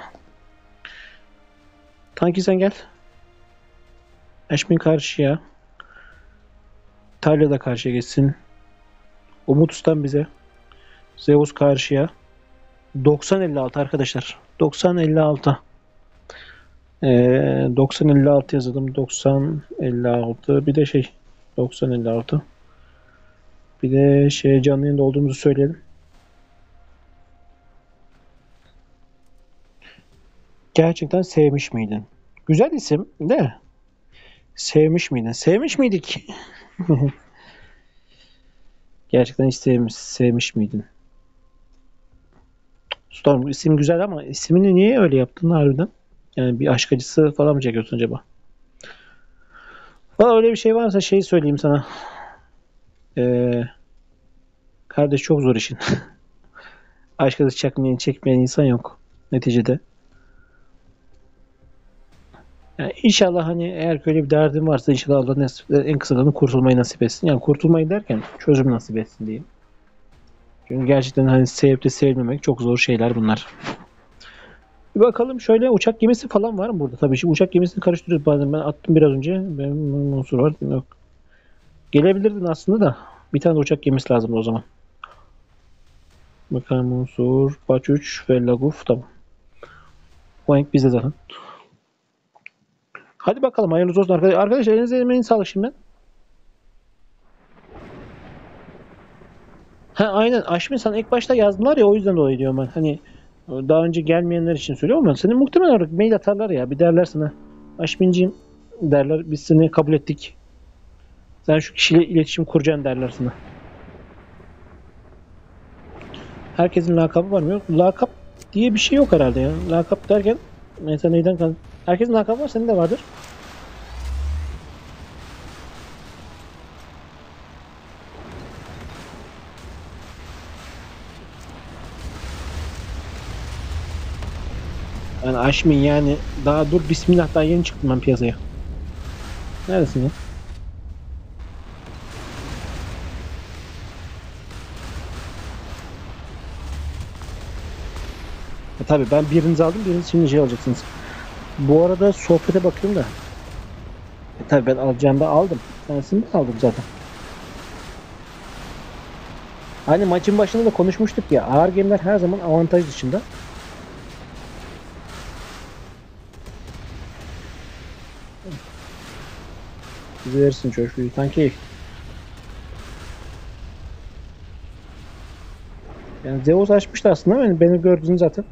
Tanki sen gel. Eşmin karşıya. Talya da karşıya geçsin. Umut Ustan bize. Zeus karşıya. doksan elli altı arkadaşlar. doksan elli altı. Ee, doksan elli altı yazalım. doksan elli altı. Bir de şey. doksan elli altı. Bir de şey canlı yayında olduğumuzu söyleyelim. Gerçekten sevmiş miydin? Güzel isim de. Sevmiş miydin? Sevmiş miydik? Gerçekten hiç sevmiş, sevmiş miydin? Storm isim güzel ama ismini niye öyle yaptın harbiden? Yani bir aşk acısı falan mı çekiyorsun acaba? Valla öyle bir şey varsa şey söyleyeyim sana. Ee, kardeş çok zor işin. Aşk acısı çekmeyen, çekmeyen insan yok neticede. Yani inşallah hani eğer böyle bir derdin varsa inşallah Allah nasip, en kısa zamanda kurtulmayı nasip etsin. Yani kurtulmayı derken çözüm nasip etsin diyeyim. Çünkü gerçekten hani sevip de sevmemek çok zor şeyler bunlar. Bir bakalım şöyle uçak gemisi falan var mı burada? Tabii şimdi uçak gemisini karıştırıyoruz bazen. Ben attım biraz önce. Benim unsur var. Yok. Gelebilirdin aslında da. Bir tane de uçak gemisi lazım o zaman. Bakalım unsur. Baç üç ve Laguf. Tamam. Huang bizde zaten. Hadi bakalım hayırlısı olsun arkadaşlar. Arkadaşlar elinize emeğinize sağlık şimdi. Ha aynen Aşmin sana ilk başta yazdılar ya o yüzden dolayı diyorum ben. Hani daha önce gelmeyenler için söylüyorum ama senin muhtemelen olarak mail atarlar ya. Bir derler sana. Aşminciğim derler. Biz seni kabul ettik. Sen şu kişiyle iletişim kuracaksın derler sana. Herkesin lakabı var mı? Yok. Lakap diye bir şey yok herhalde ya. Lakap derken mesela neyden kan? Herkesin lakabı var, senin de vardır. Yani Aşmin yani daha dur bismillah daha yeni çıktım ben piyasaya. Neredesin ya? E, tabii ben birinizi aldım, biriniz şimdi şey alacaksınız. Bu arada sohbete bakıyorum da. E, tabii ben alacağımda aldım. Tanesini de aldım zaten. Hani maçın başında da konuşmuştuk ya. Ağır gemiler her zaman avantaj dışında. Bizi verirsin çocuğu. Sanki yani Zeus açmıştı aslında ama yani beni gördün zaten.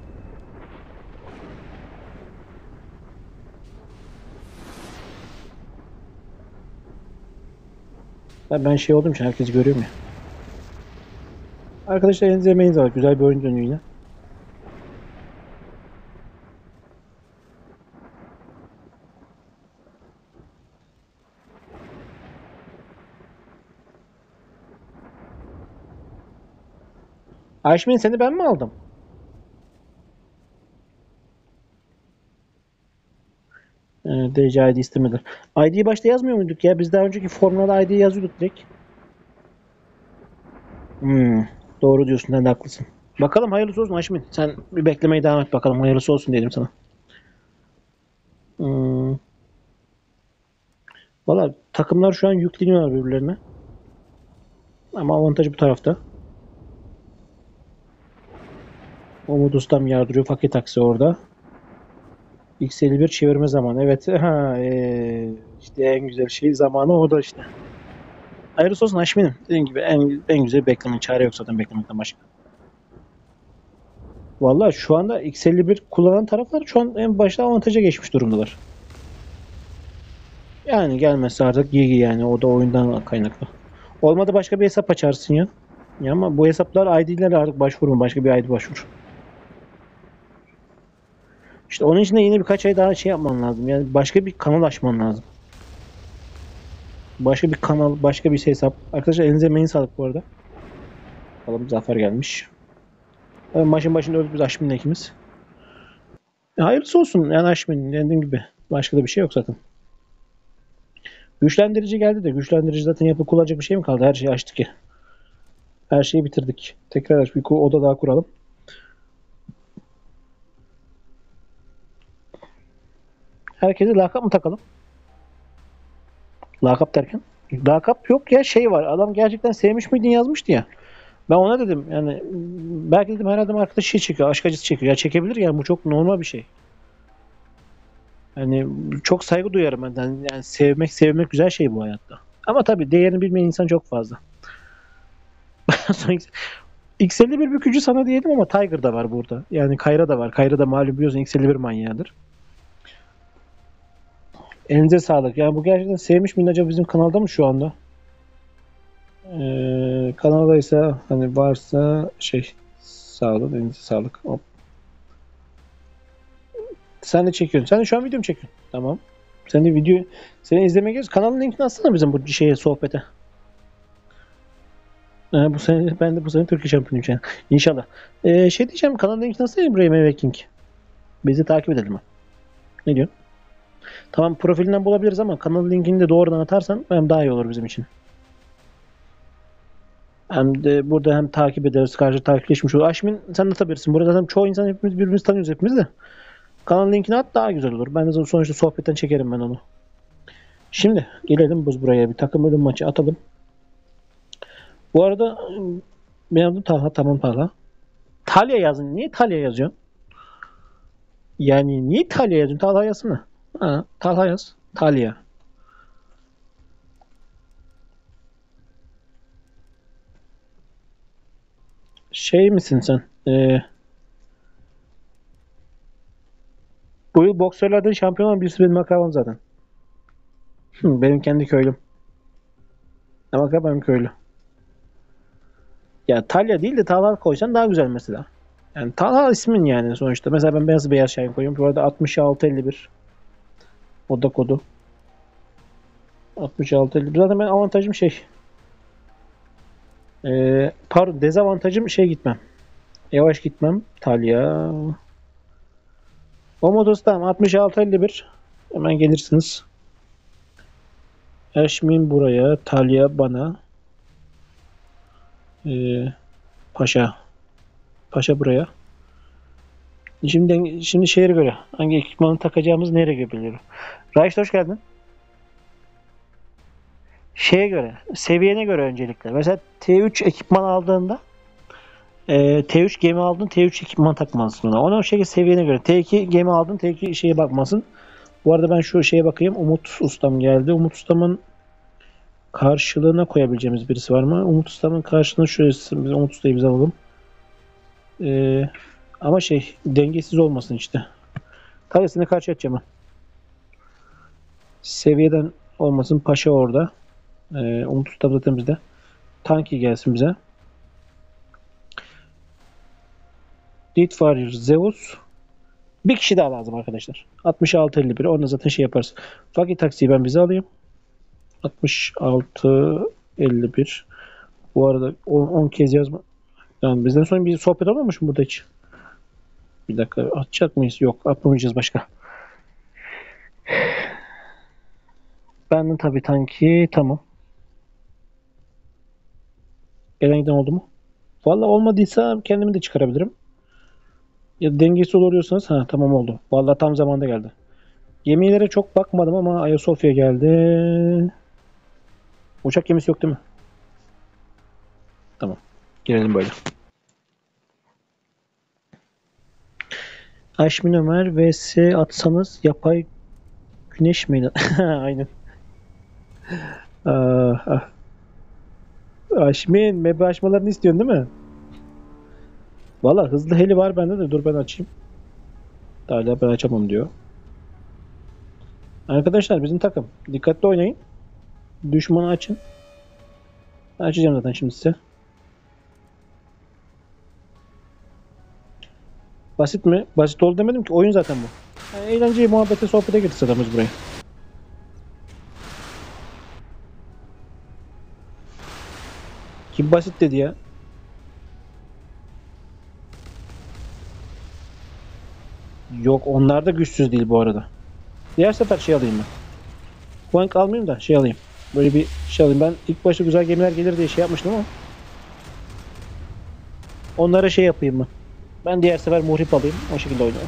Ben, ben şey oldum için herkes görüyorum ya. Arkadaşlar elinize emeğinize var. Güzel bir oyun dönüyor yine. Ayşmin seni ben mi aldım? Ee, D C I D istemediler. I D'yi başta yazmıyor muyduk ya? Biz daha önceki formlarda I D'yi yazıyorduk direkt. Hmm, doğru diyorsun. Sen de haklısın. Bakalım hayırlısı olsun Ayşmin. Sen bir beklemeye devam et bakalım. Hayırlısı olsun diyelim sana. Hmm, valla takımlar şu an yükleniyorlar birbirlerine. Ama avantajı bu tarafta. Umut Ustam yardırıyor. Fakir taksi orada. X elli bir çevirme zamanı. Evet. Ha, ee, işte en güzel şey zamanı o da işte. Hayırlısı olsun Haşmin'im. Dediğim gibi en, en güzel beklemenin çare yok zaten beklemekten başka. Vallahi şu anda X elli bir kullanan taraflar şu an en başta avantaja geçmiş durumdalar. Yani gelmezse artık Gigi yani o da oyundan kaynaklı. Olmadı başka bir hesap açarsın ya. Ya ama bu hesaplar I D'ler artık başvurma. Başka bir I D başvur. İşte onun için de yine birkaç ay daha şey yapman lazım. Yani başka bir kanal açman lazım. Başka bir kanal, başka bir hesap. Arkadaşlar elinize emeğine sağlık bu arada. Bakalım Zafer gelmiş. Evet, maçın başında öldük biz Aşmin'le ikimiz. E, hayırlısı olsun yani Aşmin dediğim gibi. Başka da bir şey yok zaten. Güçlendirici geldi de güçlendirici zaten yapıp kullanacak bir şey mi kaldı? Her şeyi açtık ya. Her şeyi bitirdik. Tekrar aç bir oda daha kuralım. Herkese lakap mı takalım? Lakap derken? Lakap yok ya şey var. Adam gerçekten sevmiş miydin yazmıştı ya. Ben ona dedim yani belki dedim herhalde arkadaş şey çekiyor. Aşk acısı çekiyor. Ya çekebilir yani bu çok normal bir şey. Yani çok saygı duyarım ben. Yani, yani sevmek sevmek güzel şey bu hayatta. Ama tabii değerini bilmeyen insan çok fazla. X elli bir bükücü sana diyelim ama Tiger da var burada. Yani Kayra da var. Kayra da malum biliyorsun X elli bir manyağıdır. Elinize sağlık. Yani bu gerçekten sevmiş miydin acaba bizim kanalda mı şu anda? Ee, kanaldaysa hani varsa şey sağ olun elinize sağlık. Hop. Sen de çekiyorsun. Sen de şu an video mu çekiyorsun? Tamam. Sen de video seni izlemeye geliyoruz. Kanalın linkini atsana bizim bu şeye sohbete. Ee, bu sene ben de bu sene Türkiye şampiyonuyum yani. İnşallah. Ee, şey diyeceğim kanalın linkini atsana İbrahim Eveking. Bizi takip edelim mi? Ne diyorsun? Tamam profilinden bulabiliriz ama kanal linkini de doğrudan atarsan hem daha iyi olur bizim için. Hem de burada hem takip ederiz, karşı takipleşmiş olur. Aşmin sen de atabilirsin. Burada zaten çoğu insan hepimiz birbirimizi tanıyoruz hepimiz de. Kanal linkini at daha güzel olur. Ben de sonuçta sohbetten çekerim ben onu. Şimdi gelelim biz buraya bir takım ölüm maçı atalım. Bu arada benim adım Talha. Tamam Talha. Talya yazın. Niye Talya yazıyorsun? Yani niye Talya yazıyorsun? Talha yazsana. Ha, Talha yaz. Talya. Şey misin sen? Ee, bu yıl boksörlerden şampiyon olan birisi benim akrabam zaten. Hı, benim kendi köylüm. Ama akrabam köylü. Ya Talya değil de Talha koysan daha güzel mesela. Yani Talha ismin yani sonuçta. Mesela ben beyaz beyaz şahin koyuyorum. Bu arada altmış altı elli bir. Oda kodu. altmış altı elli bir. Zaten ben avantajım şey. Ee, pardon dezavantajım şey gitmem. Yavaş gitmem. Talya. O modus tamam. altmış altı elli bir. Hemen gelirsiniz. Eşmin buraya. Talya bana. Ee, Paşa. Paşa buraya. Şimdi şimdi şehre göre hangi ekipmanı takacağımız nereye göre biliyorum. Raşit hoş geldin. Şeye göre, seviyene göre öncelikle. Mesela T üç ekipman aldığında e, T üç gemi aldın, T üç ekipman takmalısın ona. Ona o şekilde seviyene göre. T iki gemi aldın, T iki şeye bakmasın. Bu arada ben şu şeye bakayım. Umut Ustam geldi. Umut Ustam'ın karşılığına koyabileceğimiz birisi var mı? Umut Ustam'ın karşılığını şurası. Biz Umut Usta'yı biz alalım. Ee, ama şey dengesiz olmasın işte. Tanesine karşı atacağım ben. Seviyeden olmasın. Paşa orada. Ee, Umut Ustam zaten bizde. Tanki gelsin bize. Deathfire Zeus. Bir kişi daha lazım arkadaşlar. altmış altı elli bir. Onunla zaten şey yaparız. Fakir taksiyi ben bize alayım. altmış altı elli bir. Bu arada on, on kez yazma. Yani bizden sonra bir sohbet olmamış mı burada hiç? Bir dakika atacak mıyız? Yok atmayacağız başka. Benden tabii tanki tamam. Gelen giden oldu mu? Valla olmadıysa kendimi de çıkarabilirim. Ya dengesiz oluyorsanız ha tamam oldu. Valla tam zamanda geldi. Gemilere çok bakmadım ama Ayasofya geldi. Uçak gemisi yok değil mi? Tamam. Girelim böyle. Aşmin Ömer vs atsanız yapay güneş miydi? Aynen. Ah, ah. Aşmin, map açmalarını istiyorsun değil mi? Valla hızlı heli var bende de. Dur ben açayım. Hala ben açamam diyor. Arkadaşlar bizim takım. Dikkatli oynayın. Düşmanı açın. Ben açacağım zaten şimdi size. Basit mi? Basit oldu demedim ki. Oyun zaten bu. Yani eğlenceyi, muhabbete, sohbete girdik adamız buraya. Kim basit dedi ya? Yok, onlar da güçsüz değil bu arada. Diğer sefer şey alayım ben. Puan almayayım da şey alayım. Böyle bir şey alayım. Ben ilk başta güzel gemiler gelir diye şey yapmıştım ama onlara şey yapayım ben. Ben diğer sefer muhrip alayım. O şekilde oynayalım.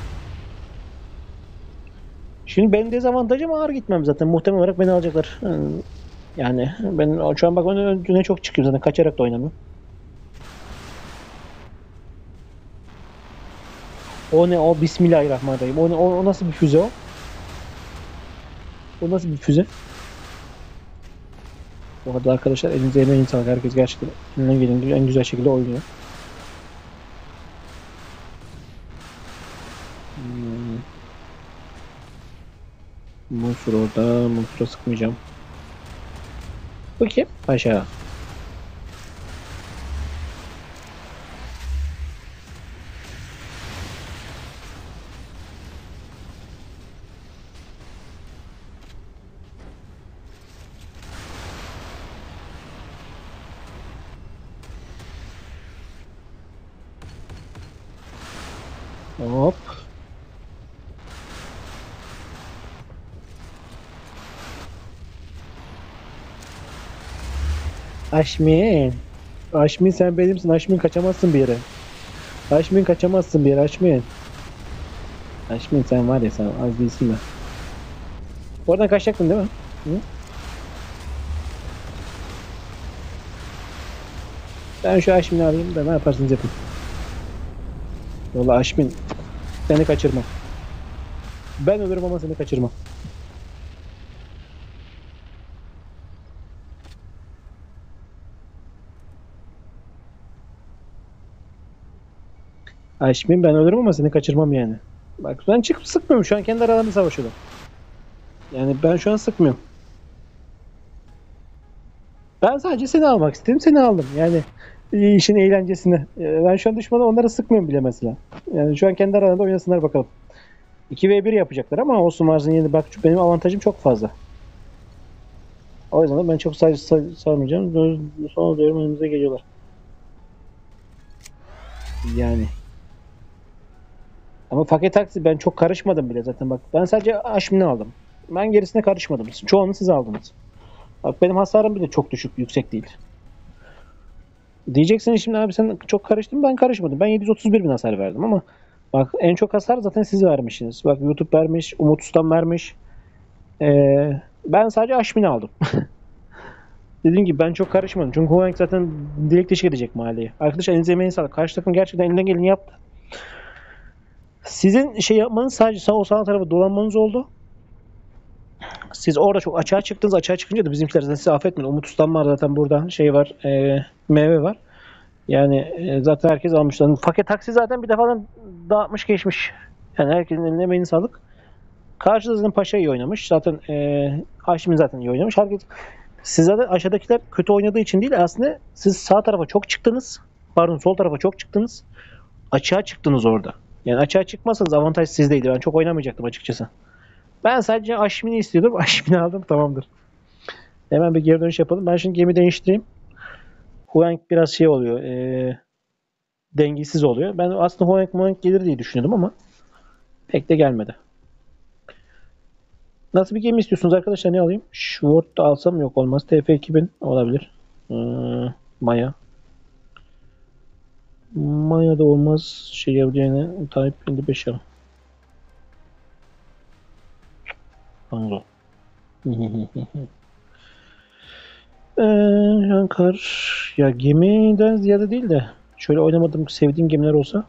Şimdi benim dezavantajım ağır gitmem zaten. Muhtemel olarak beni alacaklar. Yani ben şu an bak önüne çok çıkıyorum zaten. Kaçarak da oynamıyorum. O ne o? Bismillahirrahmanirrahim. O, ne, o, o nasıl bir füze o? O nasıl bir füze? Bu arada arkadaşlar elinize emeğini sağlık. Herkes gerçekten elinden geldiğince en güzel şekilde oynuyor. Hmm. Munsur orada. Munsur'a sıkmayacağım. Bakayım. Aşağı. Hop. Aşmin. Aşmin sen benimsin. Aşmin kaçamazsın bir yere. Aşmin kaçamazsın bir yere. Aşmin. Aşmin sen var ya sen az değilsin de. Oradan kaçacaktın değil mi? Hı? Ben şu Aşmin'i alayım da ne yaparsınız yapın. Valla Aşmin seni kaçırmam. Ben ölürüm ama seni kaçırmam. Aşmin ben ölürüm ama seni kaçırmam yani. Bak ben çıkıp sıkmıyorum. Şu an kendi aralarında savaşıyorlar. Yani ben şu an sıkmıyorum. Ben sadece seni almak istedim. Seni aldım. Yani işin eğlencesine. Ee, Ben şu an düşmanı onlara sıkmıyorum bile mesela. Yani şu an kendi aralarında oynasınlar bakalım. iki ve bir yapacaklar ama olsun varsın yeni bak benim avantajım çok fazla. O yüzden de ben çok say say sarmayacağım. Sonra diyorum önümüze geliyorlar. Yani. Ama paket taksi ben çok karışmadım bile zaten bak. Ben sadece aşmini aldım. Ben gerisine karışmadım. Çoğunu siz aldınız. Bak benim hasarım bile çok düşük, yüksek değil. Diyeceksin şimdi abi sen çok karıştın. Ben karışmadım. Ben yedi yüz otuz bir bin hasar verdim ama bak en çok hasar zaten siz vermişsiniz. Bak YouTube vermiş, Umut Ustam vermiş. Ee, ben sadece aşmini aldım. Dediğim gibi ben çok karışmadım. Çünkü Huang zaten direkt teşvik edecek mahalleye. Arkadaşlar elinize emeğinize sağlık. Karşı takım gerçekten elinden geleni yaptı. Sizin şey yapmanız sadece sağ o sağ tarafa dolanmanız oldu. Siz orada çok açığa çıktınız. Açığa çıkınca da bizimkiler zaten sizi affetmedi. Umut Ustam var zaten burada. Şey var. E, meyve var. Yani e, zaten herkes almışlar. Paket taksi zaten bir defadan dağıtmış geçmiş. Yani herkesin eline emeğine sağlık. Karşıda zaten Paşa iyi oynamış. Zaten e, Haşim'in zaten iyi oynamış. Herkes siz zaten aşağıdakiler kötü oynadığı için değil aslında siz sağ tarafa çok çıktınız. Pardon sol tarafa çok çıktınız. Açığa çıktınız orada. Yani açığa çıkmasanız avantaj sizdeydi. Ben çok oynamayacaktım açıkçası. Ben sadece Aşmin'i istiyordum. Aşmin'i aldım tamamdır. Hemen bir geri dönüş yapalım. Ben şimdi gemi değiştireyim. Huang biraz şey oluyor. E, dengesiz oluyor. Ben aslında Huang Huang gelir diye düşünüyordum ama pek de gelmedi. Nasıl bir gemi istiyorsunuz arkadaşlar? Ne alayım? Sword da alsam yok olmaz. T F iki bin olabilir. Ee, Maya. Maya da olmaz. Şey yapacağına Type elli beş al. Ango. ee, Yankar Ya gemiden ziyade değil de şöyle oynamadığım sevdiğim gemiler olsa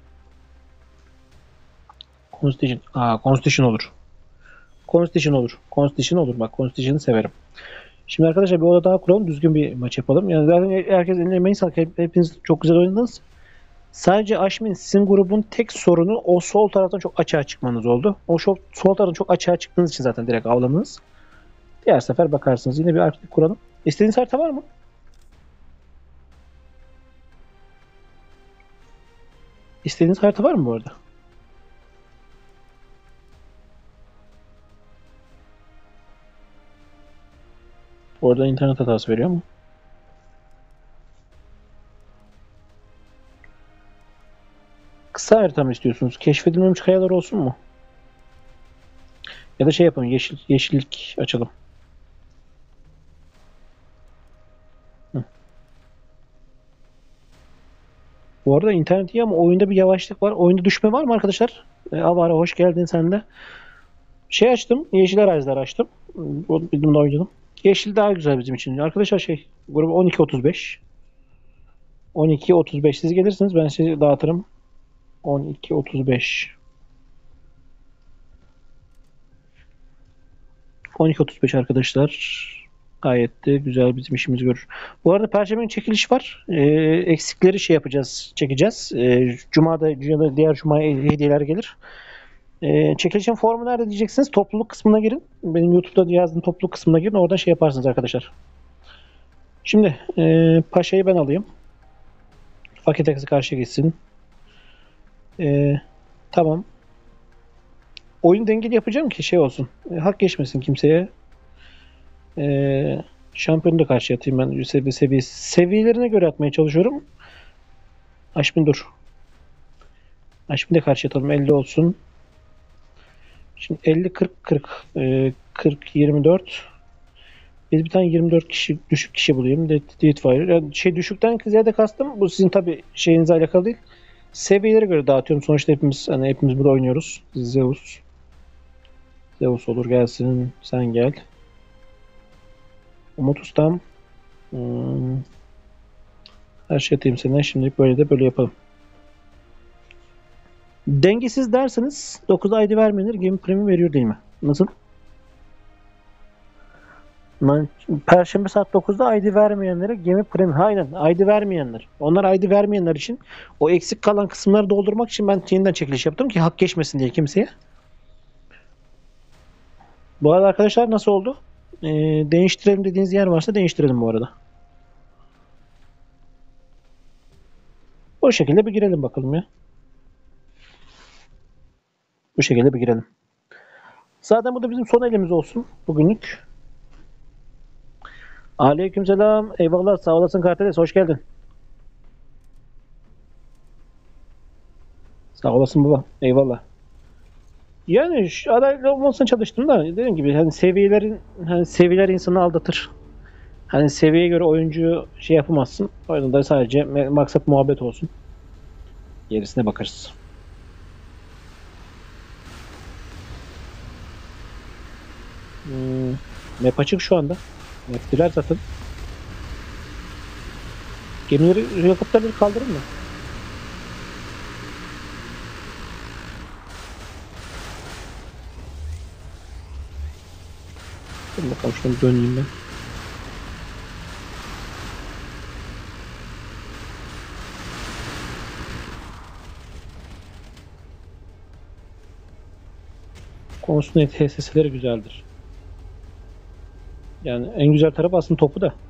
Constitution. Aa, Constitution olur. Constitution olur. Constitution olur. Bak Constitution'ı severim. Şimdi arkadaşlar bir oda daha kuralım. Düzgün bir maç yapalım. Yani zaten herkes eline emeği sağlık. Hepiniz çok güzel oynadınız. Sadece Aşmin sizin grubun tek sorunu o sol taraftan çok açığa çıkmanız oldu. O sol, sol taraftan çok açığa çıktığınız için zaten direkt avladınız. Diğer sefer bakarsınız. Yine bir arkadaşlık kuralım. İstediğiniz harita var mı? İstediğiniz harita var mı bu arada? Orada internet hatası veriyor mu? Kısa harita mı istiyorsunuz? Keşfedilmemiş kayalar olsun mu? Ya da şey yapalım. Yeşil, yeşillik açalım. Hı. Bu arada internet iyi ama oyunda bir yavaşlık var. Oyunda düşme var mı arkadaşlar? E, Avara hoş geldin sen de. Şey açtım. Yeşil arazide açtım. O bildim de oynadım. Yeşil daha güzel bizim için. Arkadaşlar şey grubu on iki otuz beş. on iki otuz beş siz gelirsiniz ben sizi dağıtırım. on iki otuz beş. on iki otuz beş arkadaşlar. Gayet de güzel bizim işimizi görür. Bu arada Perşembe günü çekiliş var. Ee, eksikleri şey yapacağız, çekeceğiz. Ee, Cuma'da ya da diğer Cuma'ya hediyeler gelir. Ee, çekilişin formu nerede diyeceksiniz? Topluluk kısmına girin. Benim YouTube'da yazdığım topluluk kısmına girin. Oradan şey yaparsınız arkadaşlar. Şimdi e, Paşa'yı ben alayım. Paket akısı karşıya geçsin. E, tamam. Oyun dengeli yapacağım ki şey olsun. E, hak geçmesin kimseye. E, şampiyonu da karşıya atayım ben. Seviye, seviye, seviyelerine göre atmaya çalışıyorum. Aşmin dur. Aşmin de karşıya atalım. elli olsun. Şimdi elli kırk kırk. E, kırk yirmi dört. Biz bir tane yirmi dört kişi düşük kişi bulayım. Deathfire. Yani şey düşükten ziyade kastım. Bu sizin tabi şeyinizle alakalı değil. Seviyelere göre dağıtıyorum. Sonuçta hepimiz hani hepimiz burada oynuyoruz. Zeus. Zeus olur gelsin. Sen gel. Umut Ustam. Hmm. Her şey atayım sana. Şimdi böyle de böyle yapalım. Dengesiz derseniz dokuz I D vermeyenler Game Premium veriyor değil mi? Nasıl? Perşembe saat dokuzda I D vermeyenlere Gemi Premium. Aynen I D vermeyenler. Onlar I D vermeyenler için o eksik kalan kısımları doldurmak için ben yeniden çekiliş yaptım ki hak geçmesin diye kimseye. Bu arada arkadaşlar nasıl oldu? Ee, değiştirelim dediğiniz yer varsa değiştirelim bu arada. O şekilde bir girelim bakalım ya. Bu şekilde bir girelim. Zaten bu da bizim son elimiz olsun bugünlük. Aleykümselam. Eyvallah. Sağ olasın Karteles. Hoş geldin. Sağ olasın baba. Eyvallah. Yani şu adaylı olmasına çalıştım da dediğim gibi hani seviyelerin hani seviyeler insanı aldatır. Hani seviyeye göre oyuncuyu şey yapamazsın. O yüzden de sadece maksat muhabbet olsun. Gerisine bakarız. Hmm, map açık şu anda. Map'tiler zaten. Gemileri, helikopterleri kaldırın mı? Dur bakalım şunu döneyim ben. Konusunda T S S'leri güzeldir. Yani en güzel tarafı aslında topu da.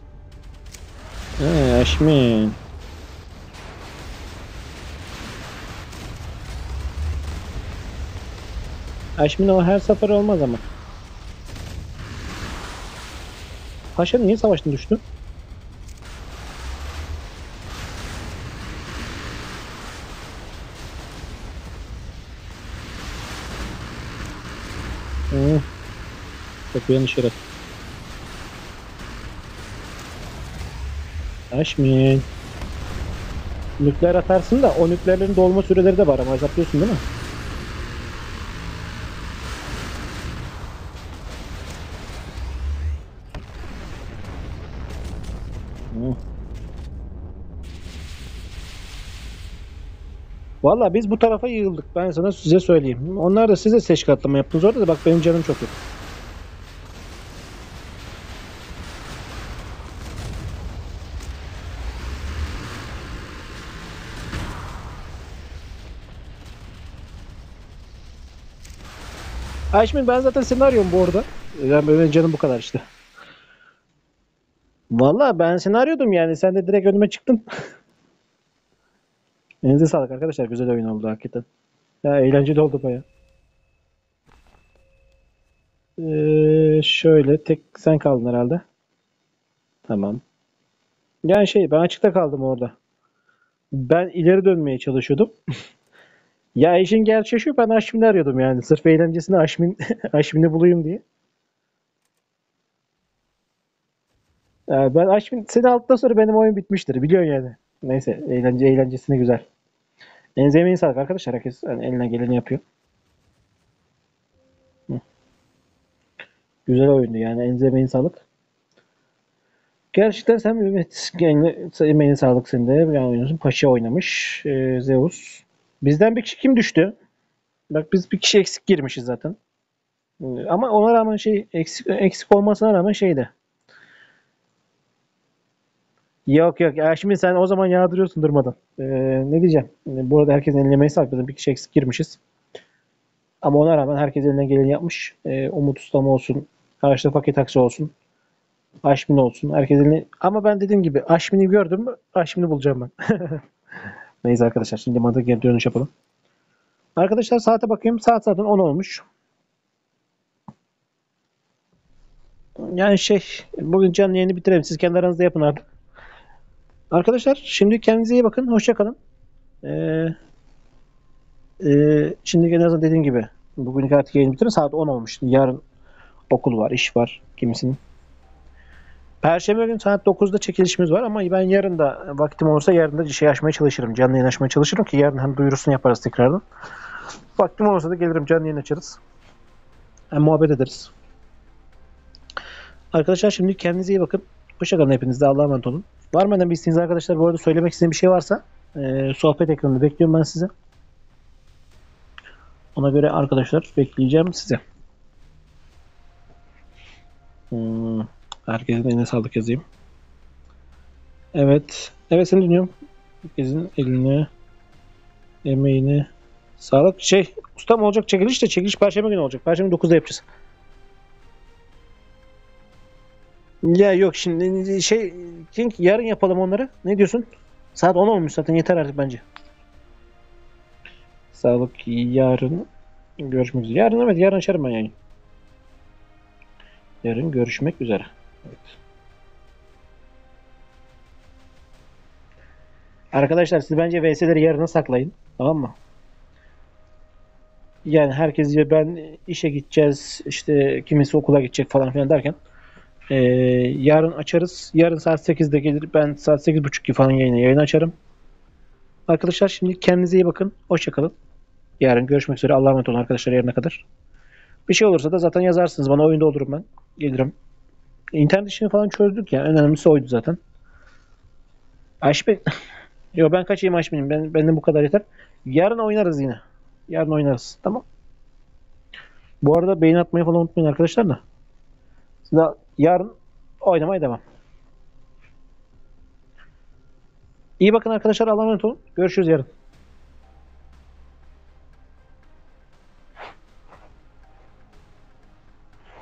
He, Aşmin. Aşmin o her sefer olmaz ama. Paşa niye savaştan düştü? Hı. Çok yanlış yere. Aşmin. Nükleer atarsın da o nükleerlerin dolma süreleri de var ama hesaplıyorsun değil mi? Hı. Valla biz bu tarafa yığıldık. Ben sana size söyleyeyim. Onlar da size seçki atlama yaptınız orada da bak benim canım çok yok. Ayşmin ben zaten seni arıyorum bu arada. Yani benim canım bu kadar işte. Valla ben seni arıyordum yani. Sen de direkt önüme çıktın. Elinize sağlık arkadaşlar. Güzel oyun oldu hakikaten. Ya eğlenceli oldu baya. Ee, şöyle tek sen kaldın herhalde. Tamam. Yani şey ben açıkta kaldım orada. Ben ileri dönmeye çalışıyordum. Ya işin gerçeği şu ben Aşmin'i arıyordum yani. Sırf eğlencesine Aşmin, Aşmin'i bulayım diye. Ee, ben Aşmin seni aldıktan sonra benim oyun bitmiştir. Biliyorsun yani. Neyse eğlence eğlencesine güzel. Elinize emeğine sağlık arkadaşlar. Herkes yani eline geleni yapıyor. Hı. Güzel oyundu yani. Elinize emeğine sağlık. Gerçekten sen evet. Yani, emeğine sağlık senin de. Yani oynuyorsun. Paşa oynamış. Ee, Zeus. Bizden bir kişi kim düştü? Bak biz bir kişi eksik girmişiz zaten. Ee, Ama ona rağmen şey eksik, eksik olmasına rağmen şeydi. Yok yok. Ya şimdi sen o zaman yağdırıyorsun durmadan. Ee, ne diyeceğim? Ee, Bu arada herkesin eline emeği sağlık. Bizim bir kişi eksik girmişiz. Ama ona rağmen herkes elinden geleni yapmış. Ee, Umut Ustam olsun. Karşıda paket taksi olsun. Aşmin olsun. Herkes elini... Ama ben dediğim gibi Aşmin'i gördüm mü Aşmin'i bulacağım ben. Neyse arkadaşlar şimdi mantık geri dönüş yapalım. Arkadaşlar saate bakayım. Saat zaten on olmuş. Yani şey bugün canlı yayını bitirelim. Siz kendi aranızda yapın artık. Arkadaşlar şimdi kendinize iyi bakın. Hoşça kalın. Ee, e, şimdi en azından dediğim gibi bugün artık yayını bitirin. Saat on olmuş. Yarın okul var, iş var kimisinin. Perşembe günü saat dokuzda çekilişimiz var ama ben yarın da vaktim olursa yarın da şey açmaya çalışırım. Canlı yayın açmaya çalışırım ki yarın hem duyurusunu yaparız tekrardan. Vaktim olursa da gelirim canlı yayın açarız. Hem muhabbet ederiz. Arkadaşlar şimdi kendinize iyi bakın. Hoşçakalın hepiniz de Allah'a emanet olun. Var mı bir isteğiniz arkadaşlar? Bu arada söylemek istediğim bir şey varsa e, sohbet ekranında bekliyorum ben size. Ona göre arkadaşlar bekleyeceğim size. Hmm, herkesin eline sağlık yazayım. Evet. Evet seni dinliyorum. Herkesin eline emeğine sağlık. Şey ustam olacak çekiliş de çekiliş Perşembe günü olacak. Perşembe dokuzda yapacağız. Ya yok şimdi şey King yarın yapalım onları. Ne diyorsun? Saat on olmuş zaten yeter artık bence. Sağlık yarın görüşmek üzere. Yarın evet yarın açarım ben yani. Yarın görüşmek üzere. Evet. Arkadaşlar siz bence V S'leri yarına saklayın. Tamam mı? Yani herkes ya ben işe gideceğiz işte kimisi okula gidecek falan filan derken ee, yarın açarız. Yarın saat sekizde gelir. Ben saat sekiz buçuk gibi falan yayını, yayını açarım. Arkadaşlar şimdi kendinize iyi bakın. Hoşçakalın. Yarın görüşmek üzere. Allah'a emanet olun arkadaşlar yarına kadar. Bir şey olursa da zaten yazarsınız. Bana oyunda olurum ben. Gelirim. İnternet işini falan çözdük ya. En önemlisi oydu zaten. Aşbin. Yo ben kaçayım Aşbin'im. Ben, benden bu kadar yeter. Yarın oynarız yine. Yarın oynarız. Tamam. Bu arada beğeni atmayı falan unutmayın arkadaşlar da. Siz de yarın oynamaya devam. İyi bakın arkadaşlar. Allah'a emanet olun. Görüşürüz yarın.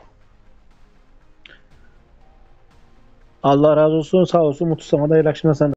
Allah razı olsun. Sağ olsun. Mutlu sana da iyi akşamlar sana.